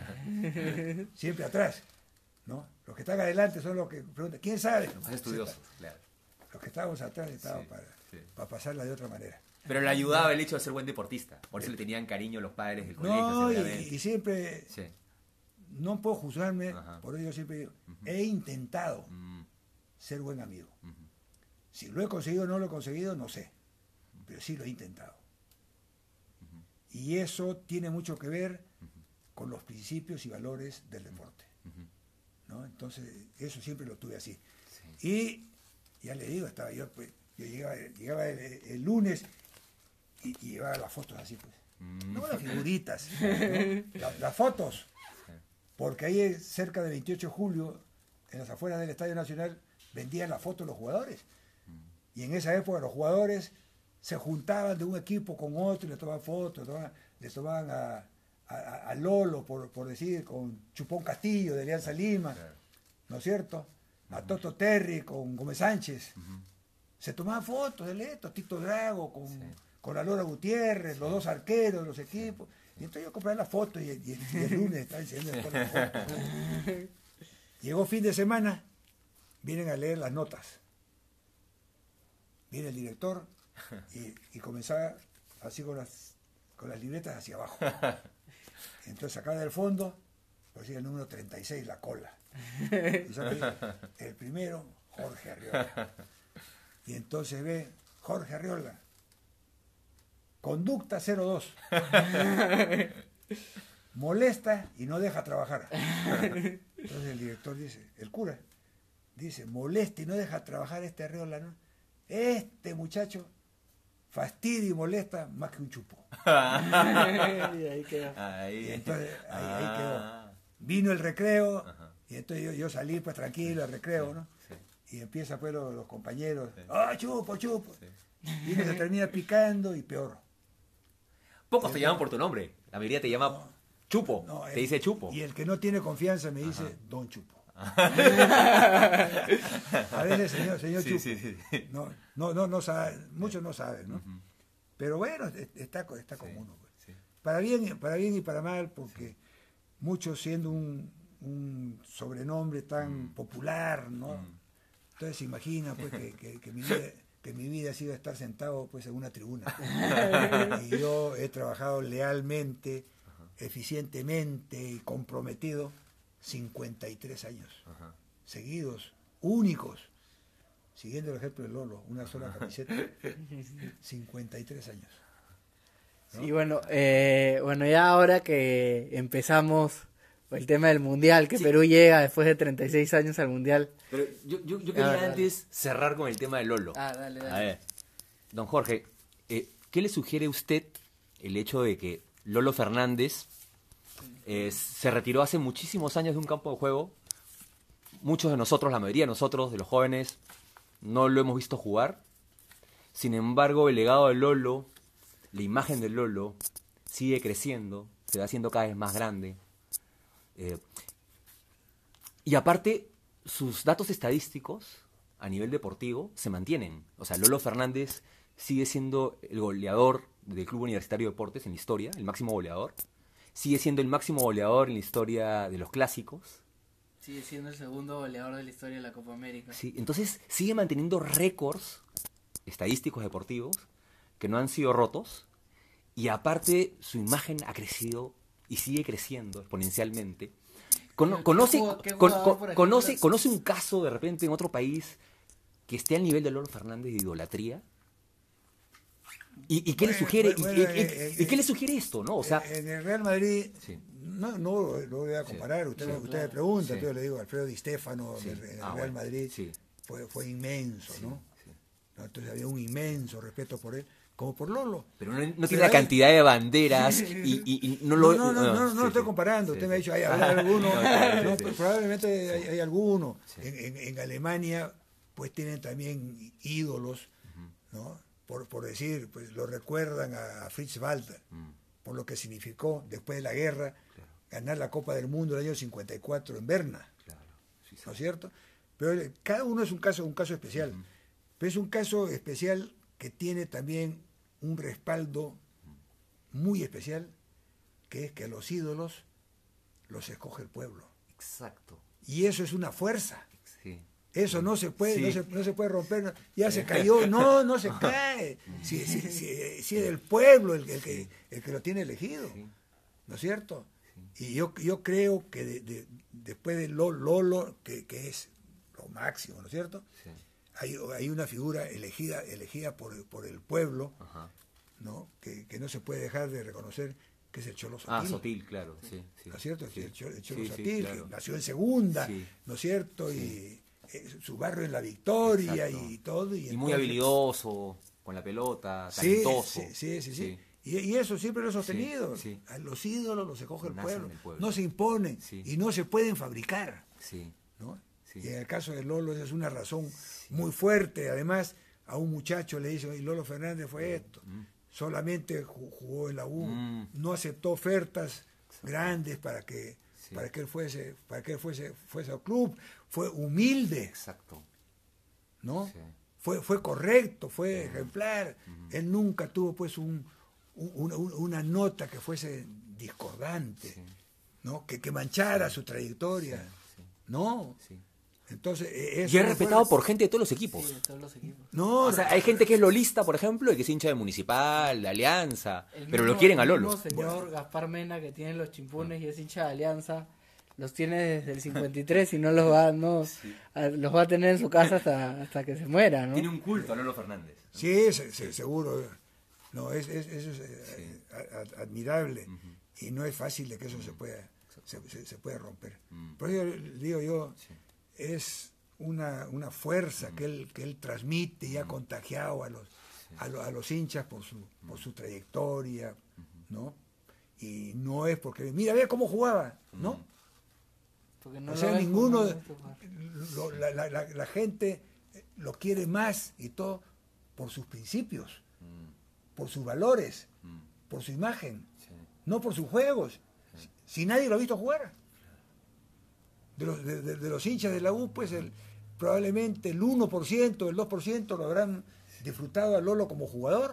Speaker 3: Siempre atrás, ¿no? Los que están adelante son los que preguntan, ¿quién sabe?
Speaker 1: Los más estudiosos, claro.
Speaker 3: Los que estábamos atrás estábamos
Speaker 1: Sí,
Speaker 3: para,
Speaker 1: sí.
Speaker 3: para pasarla de otra manera.
Speaker 1: Pero le ayudaba el hecho de ser buen deportista. Por eso le tenían cariño los padres del colegio.
Speaker 3: No, y,
Speaker 1: seguramente.
Speaker 3: y siempre,
Speaker 1: Sí.
Speaker 3: no puedo juzgarme,
Speaker 1: Ajá.
Speaker 3: por ello yo siempre digo, he intentado
Speaker 1: Mm,
Speaker 3: ser buen amigo.
Speaker 1: ujú.
Speaker 3: Si lo he conseguido o no lo he conseguido, no sé, pero sí lo he intentado. Y eso tiene mucho que ver con los principios y valores del deporte,
Speaker 1: Ujú.
Speaker 3: ¿no? Entonces, eso siempre lo tuve así.
Speaker 1: Sí.
Speaker 3: Y ya le digo, estaba yo, pues, yo llegaba, llegaba el, el lunes y, y llevaba las fotos así, pues.
Speaker 1: Mm.
Speaker 3: No las figuritas, ¿no? La- las fotos.
Speaker 1: Sí.
Speaker 3: Porque ahí cerca de veintiocho de julio, en las afueras del Estadio Nacional, vendían las fotos de los jugadores. Y en esa época los jugadores se juntaban de un equipo con otro y le tomaban fotos, le tomaban, le tomaban a, a- a Lolo, por, por decir, con Chupón Castillo de Alianza Lima,
Speaker 1: Claro.
Speaker 3: ¿no es cierto? A Toto Terry con Gómez Sánchez. Se tomaban fotos de esto, Tito Drago con, con la Lora Gutiérrez, los dos arqueros de los equipos. Y entonces yo compré las fotos y, y- y el lunes estaba enseñando todas las fotos. Llegó fin de semana, vienen a leer las notas. Viene el director y, y comenzaba así con las, con las libretas hacia abajo. Entonces sacaba del fondo, por decir el número treinta y seis, la cola. Y saca ahí, el primero, Jorge Arriola. Y entonces ve, Jorge Arriola, conducta cero dos. Molesta y no deja trabajar. Entonces el director dice, el cura, dice, molesta y no deja trabajar este Arriola, ¿no? Este muchacho fastidia y molesta más que un chupo.
Speaker 2: Y ahí quedó.
Speaker 1: Ahí.
Speaker 3: Y entonces ahí, ahí
Speaker 1: Ah.
Speaker 3: quedó. Vino el recreo
Speaker 1: Ajá.
Speaker 3: y entonces yo, yo salí pues tranquilo al recreo, ¿no?
Speaker 1: Sí.
Speaker 3: Y empieza pues los, los compañeros,
Speaker 1: Sí.
Speaker 3: ¡ah, chupo, chupo!
Speaker 1: Sí.
Speaker 3: Y uno se termina picando y peor.
Speaker 1: Pocos te llaman por tu nombre. La mayoría te llama Chupo.
Speaker 3: No,
Speaker 1: te
Speaker 3: el-
Speaker 1: dice Chupo.
Speaker 3: Y el que no tiene confianza me dice, Don Chupo. A veces, señor, señor
Speaker 1: Sí,
Speaker 3: Chupo.
Speaker 1: sí, sí, sí.
Speaker 3: No, no, no, no sabe, muchos no saben, ¿no? Pero bueno, es- está, co- está con
Speaker 1: Sí,
Speaker 3: uno. pues.
Speaker 1: sí.
Speaker 3: Para bien, y- para bien y para mal, porque muchos siendo un, un sobrenombre tan popular, ¿no? Entonces se imagina pues que, que- que mi vida, que mi vida ha sido estar sentado pues en una tribuna. Y yo he trabajado lealmente, eficientemente y comprometido cincuenta y tres años
Speaker 1: Ajá.
Speaker 3: seguidos, únicos, siguiendo el ejemplo de Lolo, una sola camiseta, cincuenta y tres años. ¿no?
Speaker 2: Y bueno, eh, bueno, ya ahora que empezamos el tema del Mundial, que
Speaker 1: Sí.
Speaker 2: Perú llega después de treinta y seis años al Mundial.
Speaker 1: Pero yo, yo, yo quería
Speaker 2: Ah, dale.
Speaker 1: antes cerrar con el tema de Lolo.
Speaker 2: Ah, dale,
Speaker 1: A ver, don Jorge, eh, ¿qué le sugiere a usted el hecho de que Lolo Fernández eh, se retiró hace muchísimos años de un campo de juego? Muchos de nosotros, la mayoría de nosotros, de los jóvenes, no lo hemos visto jugar. Sin embargo, el legado de Lolo, la imagen de Lolo, sigue creciendo, se va haciendo cada vez más grande. Eh, y aparte, sus datos estadísticos a nivel deportivo se mantienen. O sea, Lolo Fernández sigue siendo el goleador del Club Universitario de Deportes en la historia, el máximo goleador. Sigue siendo el máximo goleador en la historia de los clásicos.
Speaker 2: Sigue siendo el segundo goleador de la historia de la Copa América.
Speaker 1: Sí, entonces sigue manteniendo récords estadísticos deportivos que no han sido rotos. Y aparte, su imagen ha crecido y sigue creciendo exponencialmente. Cono- conoce,
Speaker 2: ¿Qué jugador, qué
Speaker 1: con-
Speaker 2: jugador,
Speaker 1: con-
Speaker 2: por ejemplo,
Speaker 1: conoce,
Speaker 2: es-
Speaker 1: conoce un caso de repente en otro país que esté al nivel de Lolo Fernández de idolatría. ¿Y, y qué le
Speaker 3: Bueno,
Speaker 1: sugiere?
Speaker 3: bueno,
Speaker 1: y, y-
Speaker 3: bueno,
Speaker 1: y-
Speaker 3: eh,
Speaker 1: y qué
Speaker 3: eh,
Speaker 1: le sugiere esto, no? O sea,
Speaker 3: en el Real Madrid,
Speaker 1: Sí.
Speaker 3: no, no lo, lo voy a comparar, usted,
Speaker 1: sí,
Speaker 3: usted
Speaker 2: claro.
Speaker 3: me pregunta,
Speaker 1: Sí.
Speaker 3: entonces le digo, Alfredo Di Stéfano
Speaker 1: Sí.
Speaker 3: en el, en el
Speaker 1: Ah,
Speaker 3: Real
Speaker 1: bueno.
Speaker 3: Madrid
Speaker 1: Sí.
Speaker 3: fue, fue inmenso,
Speaker 1: Sí,
Speaker 3: ¿no?
Speaker 1: sí.
Speaker 3: ¿no? Entonces había un inmenso respeto por él, como por Lolo.
Speaker 1: pero no, no
Speaker 3: Pero
Speaker 1: tiene la
Speaker 3: hay-
Speaker 1: cantidad de banderas y, y- y no lo...
Speaker 3: No, no, no, no, no
Speaker 1: sí,
Speaker 3: lo estoy
Speaker 1: sí.
Speaker 3: comparando.
Speaker 1: Sí,
Speaker 3: Usted
Speaker 1: sí.
Speaker 3: me ha dicho, hay, habrá alguno.
Speaker 1: No, claro,
Speaker 3: No,
Speaker 1: sí,
Speaker 3: pues
Speaker 1: sí.
Speaker 3: probablemente hay, hay alguno.
Speaker 1: Sí.
Speaker 3: En, en- en Alemania, pues tienen también ídolos, ¿no? Por, por decir, pues lo recuerdan a, a Fritz Walter,
Speaker 1: Mm,
Speaker 3: por lo que significó después de la guerra
Speaker 1: claro,
Speaker 3: ganar la Copa del Mundo el año cincuenta y cuatro en Berna,
Speaker 1: claro. Sí, sí.
Speaker 3: ¿no es cierto? Pero eh, cada uno es un caso, un caso especial. Pero es un caso especial que tiene también un respaldo muy especial, que es que los ídolos los escoge el pueblo.
Speaker 1: Exacto.
Speaker 3: Y eso es una fuerza.
Speaker 1: Sí.
Speaker 3: Eso no se puede,
Speaker 1: Sí.
Speaker 3: no, se, no se puede romper. Ya se cayó. No, no se cae. Si, si, si, si es el pueblo el, el que, el que lo tiene elegido.
Speaker 1: Sí.
Speaker 3: ¿No es cierto? Y yo, yo creo que de- de- después de Lo- Lolo, que, que es lo máximo, ¿no es cierto?
Speaker 1: Sí.
Speaker 3: Hay, hay una figura elegida, elegida por, por el pueblo,
Speaker 1: Ajá.
Speaker 3: ¿no? Que, que no se puede dejar de reconocer, que es el Cholo
Speaker 1: Ah,
Speaker 3: Sotil.
Speaker 1: Sotil, claro. Sí, sí.
Speaker 3: ¿No es cierto?
Speaker 1: Sí.
Speaker 3: El Cholo, el Cholo
Speaker 1: Sí, sí,
Speaker 3: Sotil,
Speaker 1: claro.
Speaker 3: que nació en segunda,
Speaker 1: Sí.
Speaker 3: ¿no es cierto? Y eh, su barrio en la Victoria
Speaker 1: Exacto.
Speaker 3: y todo. Y,
Speaker 1: Y muy
Speaker 3: entonces-
Speaker 1: habilidoso, con la pelota,
Speaker 3: Sí,
Speaker 1: talentoso.
Speaker 3: sí, sí, sí, sí. Y, y eso siempre lo he sostenido.
Speaker 1: Sí, sí.
Speaker 3: A los ídolos los escoge el
Speaker 1: Nacen
Speaker 3: pueblo.
Speaker 1: del pueblo.
Speaker 3: No se imponen
Speaker 1: Sí.
Speaker 3: y no se pueden fabricar.
Speaker 1: Sí.
Speaker 3: ¿No?
Speaker 1: Sí.
Speaker 3: Y en el caso de Lolo esa es una razón muy fuerte. Además, a un muchacho le dice, y Lolo Fernández fue esto. Solamente ju- jugó en la U,
Speaker 1: Mm.
Speaker 3: no aceptó ofertas grandes para que
Speaker 1: Sí.
Speaker 3: para que él fuese para que él fuese fuese al club. Fue humilde,
Speaker 1: Exacto.
Speaker 3: ¿no?
Speaker 1: Sí.
Speaker 3: Fue fue correcto, fue ejemplar. Él nunca tuvo pues un, un- un- una nota que fuese discordante,
Speaker 1: Sí.
Speaker 3: ¿no? Que, que manchara su trayectoria.
Speaker 1: Sí.
Speaker 3: No.
Speaker 1: Sí.
Speaker 3: Entonces, eh, eso
Speaker 1: Y es
Speaker 3: no
Speaker 1: respetado
Speaker 3: fue-
Speaker 1: por gente de todos los equipos.
Speaker 2: Sí, de todos los equipos.
Speaker 3: No,
Speaker 1: O sea, hay gente que es lolista, por ejemplo, y que es hincha de Municipal, de Alianza,
Speaker 2: El
Speaker 1: pero
Speaker 2: mismo-
Speaker 1: lo quieren a
Speaker 2: el
Speaker 1: Lolo.
Speaker 2: mismo señor Gaspar Mena, que tiene los chimpunes y es hincha de Alianza, los tiene desde el cincuenta y tres y no los va, no, a- los va a tener en su casa hasta, hasta que se muera, ¿no?
Speaker 1: Tiene un culto a Lolo Fernández.
Speaker 3: sí, se- se- seguro. No, es, es- eso es eh, a- a- admirable y no es fácil de que eso se pueda se, se- se pueda romper. Por eso digo yo, es una, una fuerza que él que él transmite y ha contagiado a los a, lo- a los hinchas por su por su trayectoria, ¿no? Y no es porque mira, ve cómo jugaba, ¿no?
Speaker 2: Porque no
Speaker 3: O
Speaker 2: lo
Speaker 3: sea,
Speaker 2: ves
Speaker 3: ninguno,
Speaker 2: como este jugador.
Speaker 3: lo- la, la- la- la gente lo quiere más y todo por sus principios, por sus valores, por su imagen, no por sus juegos. Si nadie lo ha visto jugar. De los, de, de- de los hinchas de la U, pues el, probablemente el uno por ciento, el dos por ciento lo habrán disfrutado a Lolo como jugador.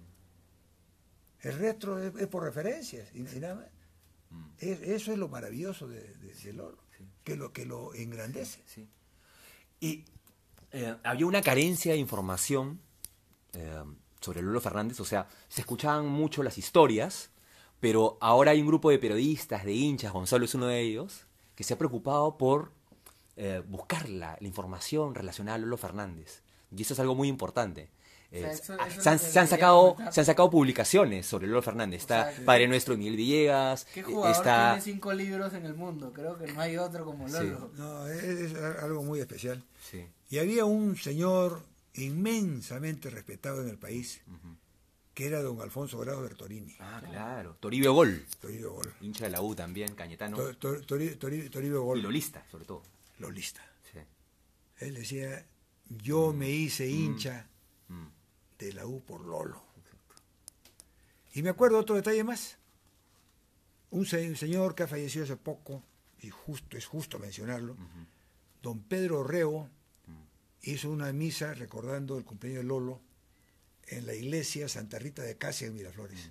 Speaker 3: El resto es, es por referencias y, y nada más. Es- eso es lo maravilloso de, de- de Lolo, que lo que lo engrandece.
Speaker 1: Sí. Y eh, había una carencia de información eh, sobre Lolo Fernández, o sea, se escuchaban mucho las historias, pero ahora hay un grupo de periodistas, de hinchas, Gonzalo es uno de ellos, que se ha preocupado por eh, buscar la, la información relacionada a Lolo Fernández. Y eso es algo muy importante. Eh,
Speaker 2: O sea, eso-
Speaker 1: ah,
Speaker 2: eso es
Speaker 1: se, han,
Speaker 2: lo que
Speaker 1: se han
Speaker 2: quería
Speaker 1: sacado,
Speaker 2: comentar.
Speaker 1: se han sacado publicaciones sobre Lolo Fernández. Está
Speaker 2: O sea,
Speaker 1: Padre Nuestro de Miguel Villegas,
Speaker 2: ¿Qué
Speaker 1: eh,
Speaker 2: jugador
Speaker 1: está...
Speaker 2: tiene cinco libros en el mundo? Creo que no hay otro como Lolo.
Speaker 3: No, es, es algo muy especial.
Speaker 1: Sí.
Speaker 3: Y había un señor inmensamente respetado en el país, que era don Alfonso Grado Bertolini,
Speaker 1: Ah, claro. Toribio Gol,
Speaker 3: Toribio Gol.
Speaker 1: hincha de la U también, Cañetano.
Speaker 3: To- to- Tori- Tori- Toribio
Speaker 1: Y
Speaker 3: Gol,
Speaker 1: lolista, sobre todo.
Speaker 3: lolista.
Speaker 1: Sí.
Speaker 3: Él decía, yo me hice hincha
Speaker 1: Mm.
Speaker 3: de la U por Lolo. Y me acuerdo otro detalle más. Un, se- un señor que ha fallecido hace poco, y justo es justo mencionarlo,
Speaker 1: Ujú.
Speaker 3: don Pedro Reo hizo una misa recordando el cumpleaños de Lolo en la iglesia Santa Rita de Casia en Miraflores.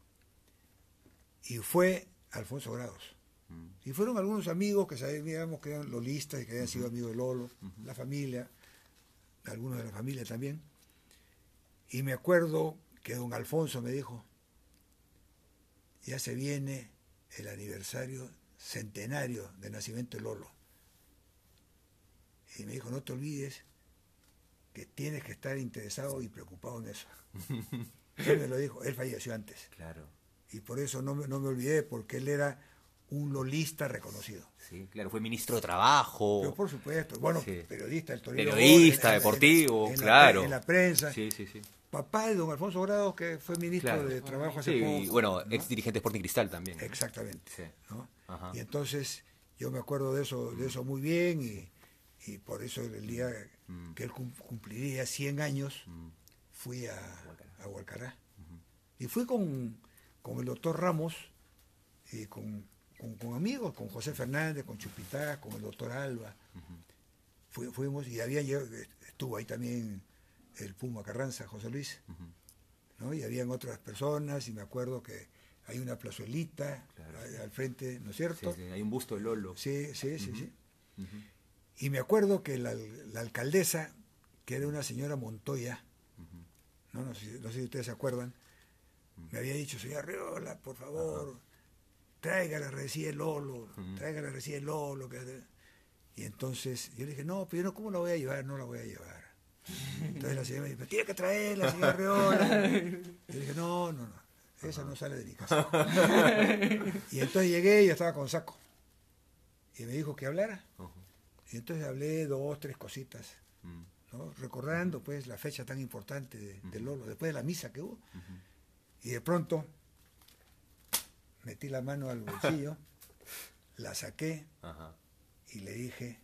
Speaker 3: Y fue Alfonso Grados.
Speaker 1: Mm.
Speaker 3: Y fueron algunos amigos que sabíamos que eran lolistas y que habían sido amigos de Lolo, la familia, algunos de la familia también. Y me acuerdo que don Alfonso me dijo, ya se viene el aniversario centenario del nacimiento de Lolo. Y me dijo, no te olvides que tienes que estar interesado y preocupado en eso. Él me lo dijo, él falleció antes.
Speaker 1: Claro.
Speaker 3: Y por eso no me, no me olvidé, porque él era un lolista reconocido.
Speaker 1: Sí, claro, fue ministro de Trabajo.
Speaker 3: Pero por supuesto, bueno,
Speaker 1: Sí.
Speaker 3: periodista, el Torino
Speaker 1: Periodista,
Speaker 3: Gol, en- en-
Speaker 1: deportivo,
Speaker 3: en la-
Speaker 1: claro.
Speaker 3: En la prensa.
Speaker 1: Sí, sí, sí.
Speaker 3: Papá de don Alfonso Grados, que fue ministro
Speaker 1: Claro.
Speaker 3: de Trabajo hace
Speaker 1: Sí,
Speaker 3: poco.
Speaker 1: y bueno,
Speaker 3: ¿no?
Speaker 1: ex dirigente de Sporting Cristal también. ¿no?
Speaker 3: Exactamente.
Speaker 1: Sí.
Speaker 3: ¿no?
Speaker 1: Ajá.
Speaker 3: Y entonces yo me acuerdo de eso, de eso muy bien, y, y por eso el día
Speaker 1: Mm.
Speaker 3: que él cum- cumpliría cien años,
Speaker 1: Mm.
Speaker 3: fui a, a Hualcará. Y fui con, con el doctor Ramos, y con, con, con amigos, con José Fernández, con Chupitá, con el doctor Alba. Fui- fuimos, y había llegado- estuvo ahí también el Puma Carranza, José Luis, ¿no? Y habían otras personas, y me acuerdo que hay una plazuelita
Speaker 1: Claro.
Speaker 3: ahí al frente, ¿no es
Speaker 1: Sí,
Speaker 3: cierto?
Speaker 1: sí, hay un busto de Lolo.
Speaker 3: Sí, sí, sí, sí.
Speaker 1: Ujú.
Speaker 3: Y me acuerdo que la, la alcaldesa, que era una señora Montoya, no, no, sé, no sé si ustedes se acuerdan, me había dicho, señora Arriola, por favor, tráigala recién Lolo, tráigala recién Lolo. Que... Y entonces yo le dije, no, pero yo no, ¿cómo la voy a llevar? No la voy a llevar. Entonces la señora me dijo, tiene que traerla, señora Arriola. Y yo dije, no, no, no, esa no sale de mi casa. Y entonces llegué y yo estaba con saco. Y me dijo que hablara. Y entonces hablé dos, tres cositas, ¿no? Recordando pues la fecha tan importante de, de Lolo, después de la misa que hubo. Y de pronto metí la mano al bolsillo, la saqué
Speaker 1: Ajá.
Speaker 3: y le dije,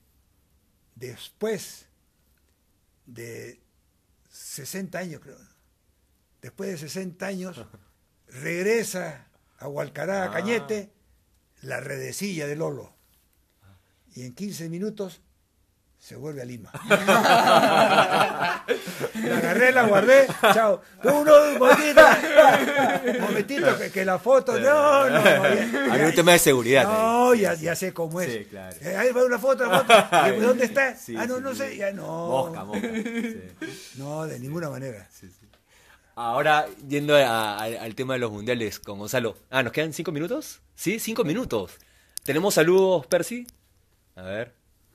Speaker 3: después de sesenta años, creo, después de sesenta años, regresa a Hualcará, a
Speaker 1: Ah.
Speaker 3: Cañete, la redecilla de Lolo. Y en quince minutos se vuelve a Lima. La agarré, la guardé, chao. Uno, un momentito, un momentito, que, que la foto, no, no, no. ya-
Speaker 1: Había un
Speaker 3: ya-
Speaker 1: tema de seguridad.
Speaker 3: No, ya, ya sé cómo es.
Speaker 1: Sí, claro.
Speaker 3: Eh, ahí va una foto, la foto. ¿Y ¿Dónde está?
Speaker 1: Sí,
Speaker 3: ah, no,
Speaker 1: sí,
Speaker 3: no
Speaker 1: sí.
Speaker 3: sé, ya no.
Speaker 1: Mosca, mosca. Sí.
Speaker 3: No, de ninguna manera.
Speaker 1: Sí, sí. Ahora, yendo a- a- al tema de los mundiales con Gonzalo. Ah, ¿nos quedan cinco minutos? Sí, cinco minutos. ¿Tenemos saludos, Percy? A ver.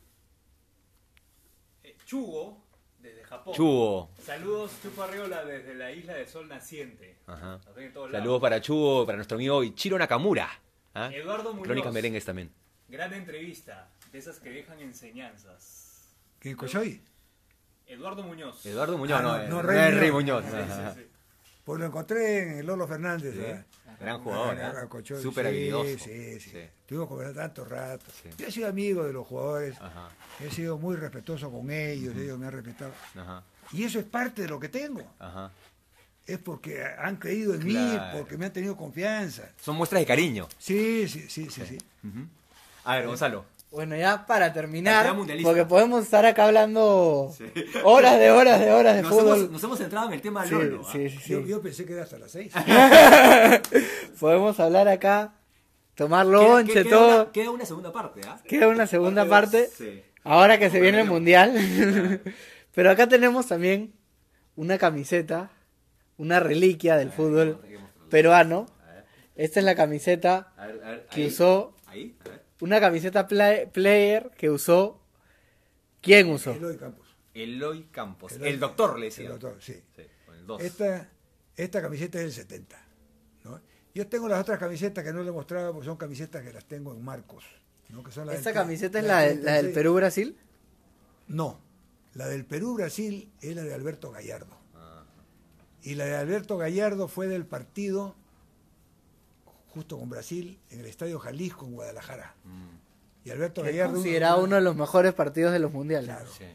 Speaker 4: Eh, Chugo, desde Japón.
Speaker 1: Chugo.
Speaker 4: Saludos, Chupo Arriola, desde la isla de Sol Naciente.
Speaker 1: Ajá.
Speaker 4: Nos ven en todos
Speaker 1: Saludos
Speaker 4: lados.
Speaker 1: para Chugo, para nuestro amigo Ichiro Nakamura. ¿Ah?
Speaker 4: Eduardo Muñoz.
Speaker 1: Crónicas merengues también.
Speaker 4: Gran entrevista, de esas que dejan enseñanzas.
Speaker 3: ¿Quién Coyoy?
Speaker 4: Eduardo Muñoz.
Speaker 1: Eduardo Muñoz,
Speaker 3: Ah,
Speaker 1: no,
Speaker 3: no,
Speaker 1: eh,
Speaker 3: no,
Speaker 1: no
Speaker 3: Rey
Speaker 1: es Rey
Speaker 3: Muñoz.
Speaker 1: Muñoz.
Speaker 4: Sí,
Speaker 1: Ajá.
Speaker 4: sí, sí.
Speaker 3: Pues lo encontré en el Lolo Fernández.
Speaker 1: Sí.
Speaker 3: ¿verdad?
Speaker 1: Gran jugador,
Speaker 3: Ah,
Speaker 1: ¿eh?
Speaker 3: a Coyoy,
Speaker 1: Súper
Speaker 3: sí,
Speaker 1: habilidoso.
Speaker 3: Sí, sí.
Speaker 1: Sí.
Speaker 3: Estuvimos conversando tanto rato.
Speaker 1: Sí.
Speaker 3: Yo he sido amigo de los jugadores.
Speaker 1: Ajá,
Speaker 3: He sido muy respetuoso con ellos. Ellos me han respetado.
Speaker 1: ajá,
Speaker 3: Y eso es parte de lo que tengo.
Speaker 1: ajá.
Speaker 3: Es porque han creído en
Speaker 1: Claro.
Speaker 3: mí, porque me han tenido confianza.
Speaker 1: Son muestras de cariño.
Speaker 3: Sí, sí, sí, sí, sí.
Speaker 1: Ujú. A ver, Gonzalo.
Speaker 2: Bueno, ya para
Speaker 1: La
Speaker 2: terminar,
Speaker 1: tarea mundialista.
Speaker 2: porque podemos estar acá hablando horas de horas de horas de
Speaker 1: Nos
Speaker 2: fútbol.
Speaker 1: hemos, nos hemos centrado en el tema de
Speaker 2: Sí,
Speaker 1: Lolo. ¿ah?
Speaker 2: sí, sí, sí.
Speaker 3: Yo, yo pensé que era hasta las seis.
Speaker 2: Podemos hablar acá, tomar
Speaker 1: Queda-
Speaker 2: lonche,
Speaker 1: queda
Speaker 2: todo.
Speaker 1: Una, queda una segunda parte, ¿ah?
Speaker 2: Queda una segunda parte,
Speaker 1: Sí.
Speaker 2: ahora que se viene el
Speaker 1: Bueno,
Speaker 2: mundial. Pero acá tenemos también una camiseta, una reliquia del fútbol peruano.
Speaker 1: A ver,
Speaker 2: Esta es la camiseta
Speaker 1: a ver, a ver,
Speaker 2: que
Speaker 1: ahí.
Speaker 2: usó,
Speaker 1: Ahí, a ver.
Speaker 2: una camiseta play- player que usó. ¿Quién usó?
Speaker 3: Eloy Campos.
Speaker 1: Eloy Campos.
Speaker 3: Eloy
Speaker 1: el doctor le
Speaker 3: Campos,
Speaker 1: decía.
Speaker 3: El doctor, sí.
Speaker 1: Sí, con el dos.
Speaker 3: Esta, esta camiseta es del setenta. ¿no? Yo tengo las otras camisetas que no le he mostrado porque son camisetas que las tengo en marcos. ¿no? Que son las
Speaker 2: ¿Esta
Speaker 3: del-
Speaker 2: camiseta es
Speaker 3: las
Speaker 2: la,
Speaker 3: del
Speaker 2: de- la del
Speaker 3: treinta y seis.
Speaker 2: Perú-Brasil?
Speaker 3: No, la del Perú-Brasil es la de Alberto Gallardo.
Speaker 1: Ah,
Speaker 3: Y la de Alberto Gallardo fue del partido justo con Brasil en el Estadio Jalisco en Guadalajara.
Speaker 1: mm,
Speaker 3: Y Alberto
Speaker 2: Que es
Speaker 3: Gallardo...
Speaker 2: considerado uno de los mejores partidos de los mundiales.
Speaker 3: Claro.
Speaker 1: sí.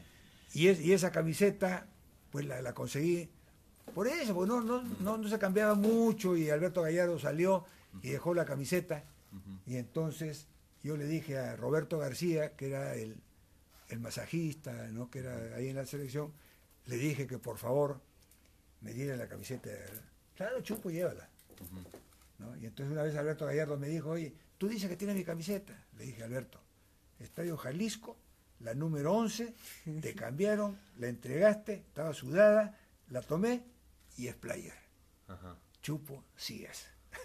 Speaker 3: Y, es, y esa camiseta, pues la, la conseguí por eso, porque no, no, no, no se cambiaba mucho y Alberto Gallardo salió y dejó la camiseta. Y entonces yo le dije a Roberto García, que era el, el masajista, ¿no? Que era ahí en la selección, le dije que por favor me diera la camiseta. Claro, Chupo, llévala. ¿No? Y entonces una vez Alberto Gallardo me dijo, oye, tú dices que tienes mi camiseta. Le dije, Alberto, Estadio Jalisco, la número once, te cambiaron, la entregaste, estaba sudada, la tomé y es player.
Speaker 1: Ajá.
Speaker 3: Chupo, sí es.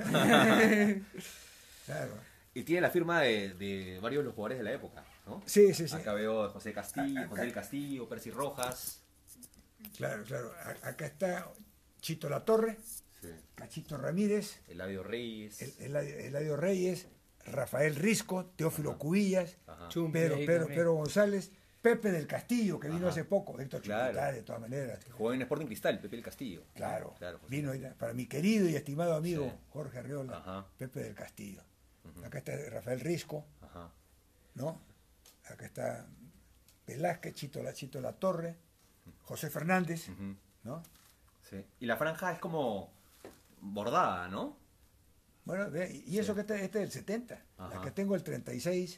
Speaker 3: Claro.
Speaker 1: Y tiene la firma de, de varios de los jugadores de la época, ¿no?
Speaker 3: Sí, sí, sí.
Speaker 1: Acá veo a José Castillo,
Speaker 3: Acá-
Speaker 1: José del Castillo, Percy Rojas.
Speaker 3: Claro, claro. A- acá está Chito Latorre,
Speaker 1: Sí.
Speaker 3: Cachito Ramírez,
Speaker 1: Eladio Reyes.
Speaker 3: El- Eladio, Eladio Reyes, Rafael Risco, Teófilo
Speaker 1: Ajá.
Speaker 3: Cubillas,
Speaker 1: Ajá.
Speaker 2: Chumpi
Speaker 3: Pedro,
Speaker 2: ahí
Speaker 3: Pedro,
Speaker 2: también.
Speaker 3: Pedro González, Pepe del Castillo, que vino
Speaker 1: Ajá.
Speaker 3: hace poco, Héctor
Speaker 1: Claro.
Speaker 3: Chuquitá, de todas maneras.
Speaker 1: Jugó en Sporting Cristal, Pepe del Castillo.
Speaker 3: Claro,
Speaker 1: Claro, José.
Speaker 3: vino para mi querido y estimado amigo
Speaker 1: Sí.
Speaker 3: Jorge Arriola,
Speaker 1: Ajá.
Speaker 3: Pepe del Castillo.
Speaker 1: Ujú.
Speaker 3: Acá está Rafael Risco,
Speaker 1: Ajá.
Speaker 3: ¿no? Acá está Velázquez, Chito, la, Chito La Torre, José Fernández,
Speaker 1: Ujú.
Speaker 3: ¿no?
Speaker 1: Sí. Y la franja es como bordada, ¿no?
Speaker 3: Bueno, ve, y eso
Speaker 1: Sí.
Speaker 3: que este, este es del setenta,
Speaker 1: Ajá.
Speaker 3: la que tengo el treinta y seis,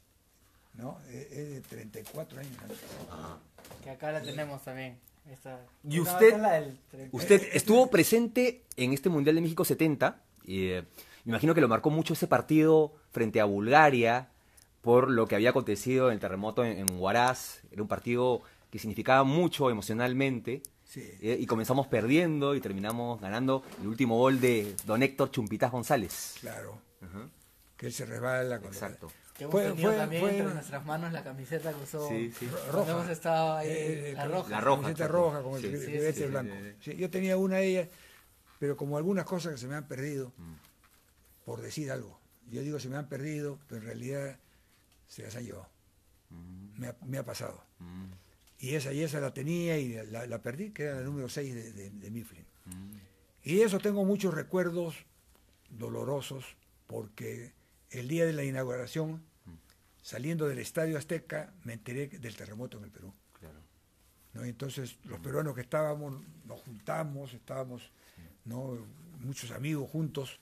Speaker 3: ¿no? Es, es de treinta y cuatro años. ¿No?
Speaker 1: Ajá.
Speaker 2: Que acá la tenemos también. Esta,
Speaker 1: ¿Y
Speaker 2: no,
Speaker 1: usted-
Speaker 2: esta es la del treinta.
Speaker 1: Usted estuvo presente en este Mundial de México setenta. Y, eh, me imagino que lo marcó mucho ese partido frente a Bulgaria por lo que había acontecido en el terremoto en, en Huaraz. Era un partido que significaba mucho emocionalmente.
Speaker 3: Sí.
Speaker 1: eh, y comenzamos perdiendo y terminamos ganando el último gol de don Héctor Chumpitaz González.
Speaker 3: Claro,
Speaker 1: Ajá.
Speaker 3: que él se resbala. Con
Speaker 1: Exacto.
Speaker 2: Que hemos
Speaker 3: Fue-
Speaker 2: tenido
Speaker 3: fue-
Speaker 2: también
Speaker 3: fue-
Speaker 2: entre nuestras manos la camiseta que usó.
Speaker 1: Sí, sí.
Speaker 3: Ro-
Speaker 2: Cuando
Speaker 3: roja.
Speaker 2: hemos estado ahí,
Speaker 3: Eh,
Speaker 2: la
Speaker 3: con-
Speaker 2: roja.
Speaker 1: La roja.
Speaker 3: camiseta
Speaker 1: exacto.
Speaker 3: roja con el
Speaker 1: Sí,
Speaker 3: ribete
Speaker 2: sí, sí, sí,
Speaker 3: blanco.
Speaker 1: sí, sí.
Speaker 3: Sí, yo tenía una de ellas, pero como algunas cosas que se me han perdido,
Speaker 1: Mm.
Speaker 3: por decir algo. Yo digo se me han perdido, pero en realidad se las han llevado.
Speaker 1: Mm,
Speaker 3: Me ha, me ha pasado.
Speaker 1: mm,
Speaker 3: Y esa, y esa la tenía y la, la perdí, que era la número seis de, de, de Mifflin.
Speaker 1: mm.
Speaker 3: Y de eso tengo muchos recuerdos dolorosos, porque el día de la inauguración, saliendo del Estadio Azteca, me enteré del terremoto en el Perú.
Speaker 1: Claro.
Speaker 3: ¿No? Entonces los peruanos que estábamos, nos juntamos, estábamos, ¿no? Muchos amigos juntos,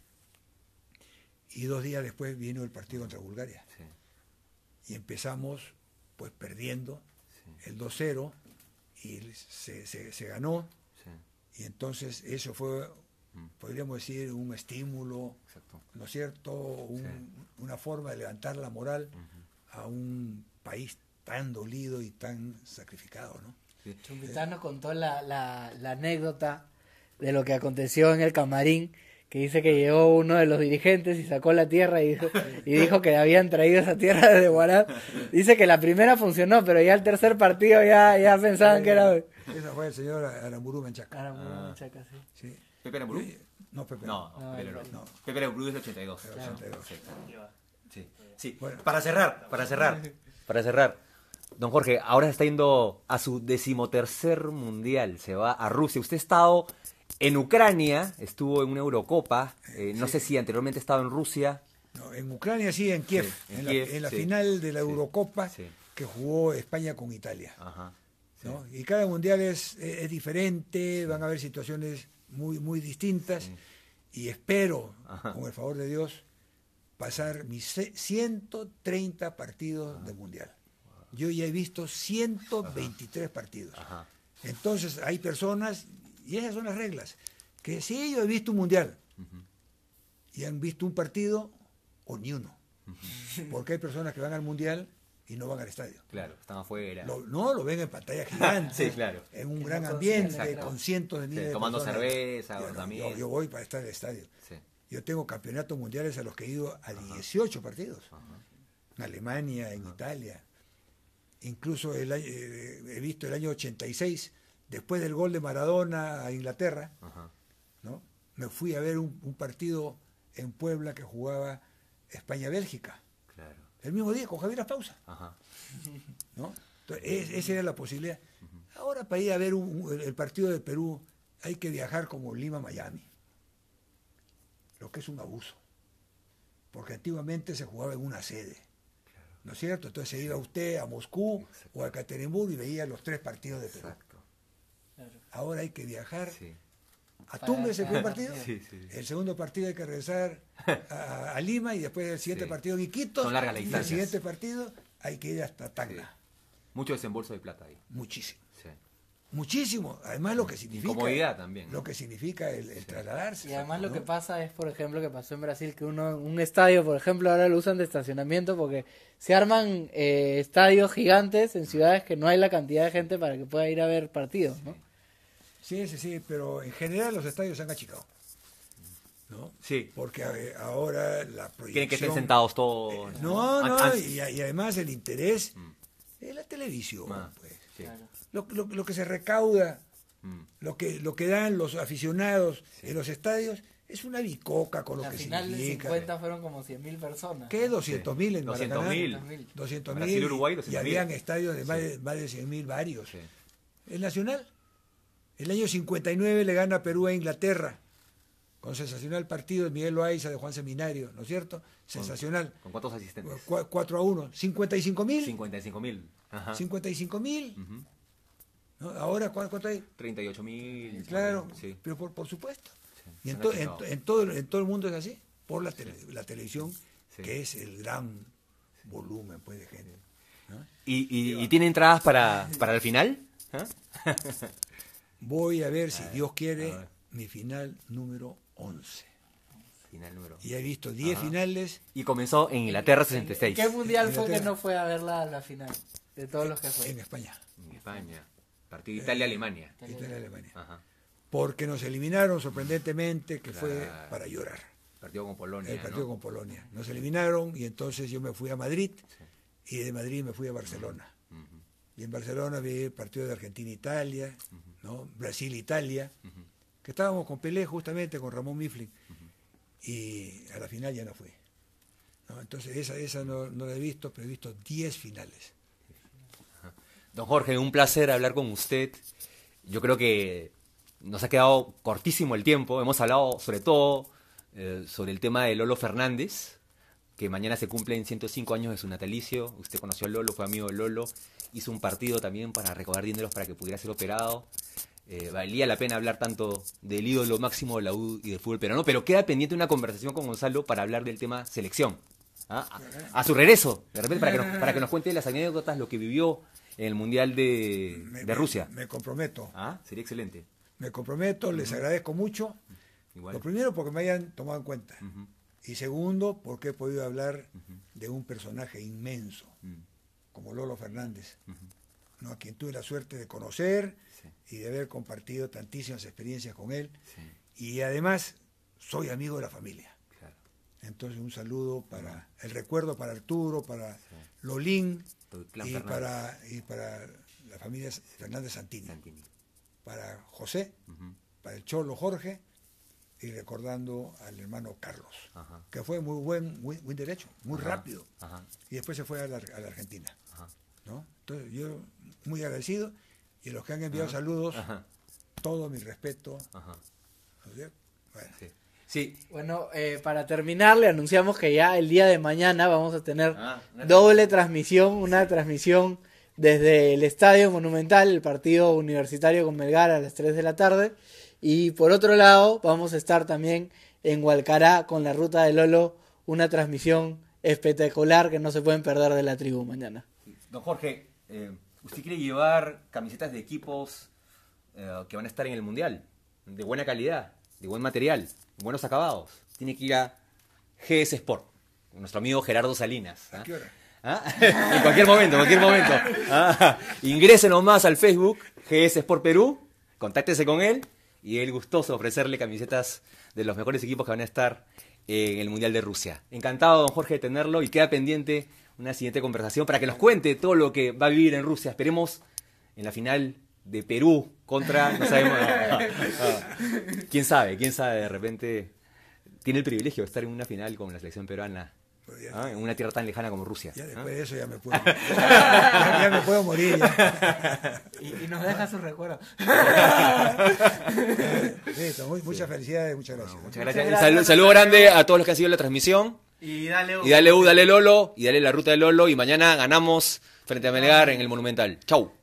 Speaker 3: y dos días después vino el partido contra Bulgaria.
Speaker 1: Sí,
Speaker 3: Y empezamos pues perdiendo
Speaker 1: sí,
Speaker 3: el dos cero, y se, se, se ganó,
Speaker 1: sí.
Speaker 3: y entonces eso fue,
Speaker 1: Mm.
Speaker 3: podríamos decir, un estímulo,
Speaker 1: Exacto.
Speaker 3: ¿no es cierto? Un-
Speaker 1: Sí.
Speaker 3: Una forma de levantar la moral
Speaker 1: Ujú.
Speaker 3: a un país tan dolido y tan sacrificado, ¿no?
Speaker 1: Sí.
Speaker 2: Chumpitaz nos contó la, la, la anécdota de lo que aconteció en el camarín, que dice que llegó uno de los dirigentes y sacó la tierra y dijo, y dijo que habían traído esa tierra desde Huaraz. Dice que la primera funcionó, pero ya el tercer partido ya, ya pensaban que era...
Speaker 3: Ese fue el señor Aramburu Menchaca.
Speaker 2: Era muy
Speaker 1: Ah.
Speaker 2: muchacha, sí.
Speaker 3: Sí.
Speaker 1: ¿Pepe Aramburu?
Speaker 3: Y- No, Pepe.
Speaker 1: No,
Speaker 2: No,
Speaker 1: Pepe
Speaker 2: el-
Speaker 1: Aramburu
Speaker 3: no.
Speaker 1: Pepe Aramburu es del ochenta y dos.
Speaker 3: Del ochenta y dos.
Speaker 1: Sí. Sí, sí.
Speaker 3: Bueno.
Speaker 1: Para cerrar, para cerrar, para cerrar. Don Jorge, ahora se está yendo a su decimotercer mundial, se va a Rusia. Usted ha estado en Ucrania, estuvo en una Eurocopa, eh, no
Speaker 3: Sí.
Speaker 1: sé si anteriormente ha estado en Rusia.
Speaker 3: No, en Ucrania sí, en Kiev,
Speaker 1: Sí, en
Speaker 3: en,
Speaker 1: Kiev,
Speaker 3: la, en la
Speaker 1: sí.
Speaker 3: final de la
Speaker 1: Sí,
Speaker 3: Eurocopa
Speaker 1: sí.
Speaker 3: que jugó España con Italia.
Speaker 1: Ajá. Sí.
Speaker 3: ¿No? Y cada mundial es, es diferente, van a haber situaciones muy, muy distintas,
Speaker 1: Sí.
Speaker 3: y espero,
Speaker 1: Ajá.
Speaker 3: con el favor de Dios, pasar mis ce- ciento treinta partidos de mundial. Yo ya he visto ciento veintitrés partidos.
Speaker 1: Ajá.
Speaker 3: Entonces hay personas, y esas son las reglas, que sí, yo he visto un mundial
Speaker 1: Ujú.
Speaker 3: y han visto un partido o ni uno. Porque hay personas que van al mundial y no van al estadio.
Speaker 1: Claro, están afuera.
Speaker 3: Lo- no, lo ven en pantalla gigante,
Speaker 1: Sí, claro.
Speaker 3: en un
Speaker 2: Que
Speaker 3: gran
Speaker 2: no
Speaker 3: ambiente,
Speaker 2: consideran,
Speaker 3: con cientos de
Speaker 1: Sí,
Speaker 3: miles de
Speaker 1: tomando
Speaker 3: personas.
Speaker 1: cerveza,
Speaker 3: Yo, no,
Speaker 1: también.
Speaker 3: yo- yo voy para estar en el estadio.
Speaker 1: Sí.
Speaker 3: Yo tengo campeonatos mundiales a los que he ido a dieciocho partidos. En Alemania, en Italia. Incluso el año- eh, he visto el año ochenta y seis, después del gol de Maradona a Inglaterra,
Speaker 1: Ajá.
Speaker 3: ¿no? Me fui a ver un, un partido en Puebla que jugaba España-Bélgica.
Speaker 1: Claro.
Speaker 3: El mismo día, con Javier Pausa,
Speaker 1: Ajá.
Speaker 3: ¿no? Entonces, es- esa era la posibilidad. Ahora, para ir a ver un- un- el, el partido de Perú, hay que viajar como Lima-Miami, lo que es un abuso. Porque antiguamente se jugaba en una sede. ¿no es cierto? Entonces se iba usted a Moscú
Speaker 1: Exacto.
Speaker 3: o a Ekaterimburgo y veía los tres partidos de Perú.
Speaker 1: Exacto.
Speaker 2: Claro.
Speaker 3: Ahora hay que viajar
Speaker 1: Sí.
Speaker 3: a Tumbes el primer
Speaker 2: Para-
Speaker 3: partido,
Speaker 1: Sí, sí.
Speaker 3: el segundo partido hay que regresar a, a Lima y después el siguiente
Speaker 1: Sí.
Speaker 3: partido en Iquitos
Speaker 1: Son largas las
Speaker 3: y el
Speaker 1: distancias.
Speaker 3: siguiente partido hay que ir hasta Tacna.
Speaker 1: Sí. Mucho desembolso de plata ahí.
Speaker 3: Muchísimo.
Speaker 1: Sí.
Speaker 3: Muchísimo. Además lo que significa.
Speaker 1: Incomodidad también, ¿no?
Speaker 3: Lo que significa el, el trasladarse.
Speaker 2: Y además lo
Speaker 3: ¿no?
Speaker 2: que pasa es, por ejemplo, que pasó en Brasil, que uno un estadio, por ejemplo, ahora lo usan de estacionamiento porque se arman eh, estadios gigantes en ciudades que no hay la cantidad de gente para que pueda ir a ver partidos, ¿no?
Speaker 3: Sí, sí, sí, pero en general los estadios se han achicado. ¿No?
Speaker 1: Sí.
Speaker 3: Porque eh, ahora la proyección...
Speaker 1: Quieren que estén sentados todos.
Speaker 3: Eh, no, no,
Speaker 1: An- an-
Speaker 3: y, y además el interés es la televisión.
Speaker 1: Ah,
Speaker 3: Pues.
Speaker 1: sí.
Speaker 2: Claro.
Speaker 3: Lo, lo- lo que se recauda,
Speaker 1: Mm.
Speaker 3: lo que, lo que dan los aficionados en los estadios es una bicoca con lo
Speaker 2: La
Speaker 3: que
Speaker 2: final del
Speaker 3: significa.
Speaker 2: cincuenta fueron como cien mil personas.
Speaker 3: ¿Qué? doscientos mil en
Speaker 1: doscientos
Speaker 3: Maracaná.
Speaker 1: mil.
Speaker 3: doscientos
Speaker 1: Brasil,
Speaker 3: mil.
Speaker 1: Uruguay,
Speaker 3: Y
Speaker 1: doscientos mil.
Speaker 3: habían estadios de más,
Speaker 1: Sí.
Speaker 3: de más de cien mil varios.
Speaker 1: Sí.
Speaker 3: El Nacional. El año cincuenta y nueve le gana Perú a Inglaterra. Con sensacional partido de Miguel Loaiza de Juan Seminario, ¿no es cierto? Sensacional.
Speaker 1: ¿Con cuántos asistentes?
Speaker 3: Cu- cuatro a uno. cincuenta y cinco mil.
Speaker 1: cincuenta y cinco mil. Ajá.
Speaker 3: cincuenta y cinco mil.
Speaker 1: Ujú.
Speaker 3: ¿No? Ahora, ¿cuánto, cuánto hay?
Speaker 1: treinta y ocho mil.
Speaker 3: Claro,
Speaker 1: Sí.
Speaker 3: pero por, por supuesto.
Speaker 1: Sí,
Speaker 3: Y en,
Speaker 1: se
Speaker 3: to-
Speaker 1: han
Speaker 3: en,
Speaker 1: achicado.
Speaker 3: en todo, en todo el mundo es así, por la, tele- la televisión,
Speaker 1: Sí.
Speaker 3: que es el gran volumen pues, de gente. ¿no?
Speaker 1: ¿Y, y, y tiene entradas para, para el final? ¿Ah?
Speaker 3: Voy a ver, si Dios quiere,
Speaker 1: a ver.
Speaker 3: mi final número once.
Speaker 1: Final número.
Speaker 3: Y he visto diez
Speaker 1: Ajá.
Speaker 3: finales.
Speaker 1: Y comenzó en Inglaterra sesenta y seis.
Speaker 2: ¿Qué mundial fue que
Speaker 3: Inglaterra.
Speaker 2: no fue a ver la, la final? De todos los que fue.
Speaker 3: En España,
Speaker 1: En España. Partido Italia-Alemania.
Speaker 3: Italia, Alemania.
Speaker 1: Ajá.
Speaker 3: Porque nos eliminaron sorprendentemente, que fue
Speaker 1: Claro.
Speaker 3: para llorar.
Speaker 1: Partido con Polonia.
Speaker 3: El partido
Speaker 1: ¿no?
Speaker 3: con Polonia. Nos eliminaron y entonces yo me fui a Madrid y de Madrid me fui a Barcelona.
Speaker 1: Ujú.
Speaker 3: Y en Barcelona vi el partido de Argentina-Italia, ¿no? Brasil-Italia,
Speaker 1: Ujú.
Speaker 3: que estábamos con Pelé justamente, con Ramón Mifflin, y a la final ya no fui. ¿no? Entonces esa, esa no, no la he visto, pero he visto diez finales.
Speaker 1: Don Jorge, un placer hablar con usted. Yo creo que nos ha quedado cortísimo el tiempo. Hemos hablado sobre todo eh, sobre el tema de Lolo Fernández, que mañana se cumplen ciento cinco años de su natalicio. Usted conoció a Lolo, fue amigo de Lolo. Hizo un partido también para recaudar dineros para que pudiera ser operado. Eh, valía la pena hablar tanto del ídolo máximo de la U y del fútbol peruano, pero queda pendiente una conversación con Gonzalo para hablar del tema selección. ¿Ah? A, a su regreso, de repente, para que, nos, para que nos cuente las anécdotas, lo que vivió en el Mundial de,
Speaker 3: Me-
Speaker 1: de Rusia.
Speaker 3: Me, me comprometo,
Speaker 1: Ah, sería excelente.
Speaker 3: me comprometo, les agradezco mucho.
Speaker 1: Igual.
Speaker 3: Lo primero porque me hayan tomado en cuenta.
Speaker 1: Ujú.
Speaker 3: Y segundo porque he podido hablar de un personaje inmenso,
Speaker 1: Mm.
Speaker 3: como Lolo Fernández, ¿no? a quien tuve la suerte de conocer
Speaker 1: Sí.
Speaker 3: y de haber compartido tantísimas experiencias con él.
Speaker 1: Sí,
Speaker 3: Y además soy amigo de la familia.
Speaker 1: claro.
Speaker 3: Entonces un saludo para el recuerdo para Arturo, para Lolín
Speaker 1: Todo el clan
Speaker 3: y
Speaker 1: Fernández.
Speaker 3: para, y para la familia Fernández Santini,
Speaker 1: Santini.
Speaker 3: para José,
Speaker 1: Ujú.
Speaker 3: para el Cholo Jorge y recordando al hermano Carlos,
Speaker 1: Ajá.
Speaker 3: que fue muy buen, muy, muy derecho, muy
Speaker 1: Ajá.
Speaker 3: rápido.
Speaker 1: Ajá.
Speaker 3: Y después se fue a la, a la Argentina.
Speaker 1: Ajá.
Speaker 3: ¿no? Entonces yo muy agradecido y los que han enviado saludos,
Speaker 1: Ajá.
Speaker 3: todo mi respeto.
Speaker 1: Ajá.
Speaker 3: ¿no es cierto? Bueno,
Speaker 1: Sí. Sí.
Speaker 2: Bueno, eh, para terminar, le anunciamos que ya el día de mañana vamos a tener
Speaker 1: Ah, una
Speaker 2: doble transmisión, una transmisión desde el Estadio Monumental, el partido universitario con Melgar a las tres de la tarde. Y por otro lado, vamos a estar también en Hualcará con la Ruta de Lolo, una transmisión espectacular que no se pueden perder de la tribu mañana.
Speaker 1: Don Jorge, eh, ¿usted quiere llevar camisetas de equipos eh, que van a estar en el Mundial? De buena calidad, de buen material, buenos acabados. Tiene que ir a G S Sport, con nuestro amigo Gerardo Salinas. ¿ah?
Speaker 3: ¿a qué hora?
Speaker 1: ¿Ah? En cualquier momento, en cualquier momento. Ah, ingrese nomás al Facebook, G S Sport Perú, contáctese con él y él gustoso de ofrecerle camisetas de los mejores equipos que van a estar en el Mundial de Rusia. Encantado, don Jorge, de tenerlo y queda pendiente una siguiente conversación para que nos cuente todo lo que va a vivir en Rusia. Esperemos en la final de Perú contra, no sabemos, ah, ah, quién sabe, quién sabe, de repente tiene el privilegio de estar en una final con la selección peruana.
Speaker 3: Pues ya,
Speaker 1: ¿Ah? En una tierra tan lejana como Rusia.
Speaker 3: ya
Speaker 1: ¿ah?
Speaker 3: después de eso ya me puedo, ya, ya me puedo morir. Ya.
Speaker 2: Y, y nos deja su recuerdo.
Speaker 3: Listo, muy- muchas felicidades, muchas gracias.
Speaker 1: Muchas gracias.
Speaker 2: Muchas
Speaker 1: Saludo,
Speaker 2: gracias.
Speaker 1: saludo grande a todos los que han seguido la transmisión.
Speaker 2: Y dale U.
Speaker 1: Y dale U, dale Lolo, y dale la ruta de Lolo, y mañana ganamos frente a Melgar en el Monumental. Chau.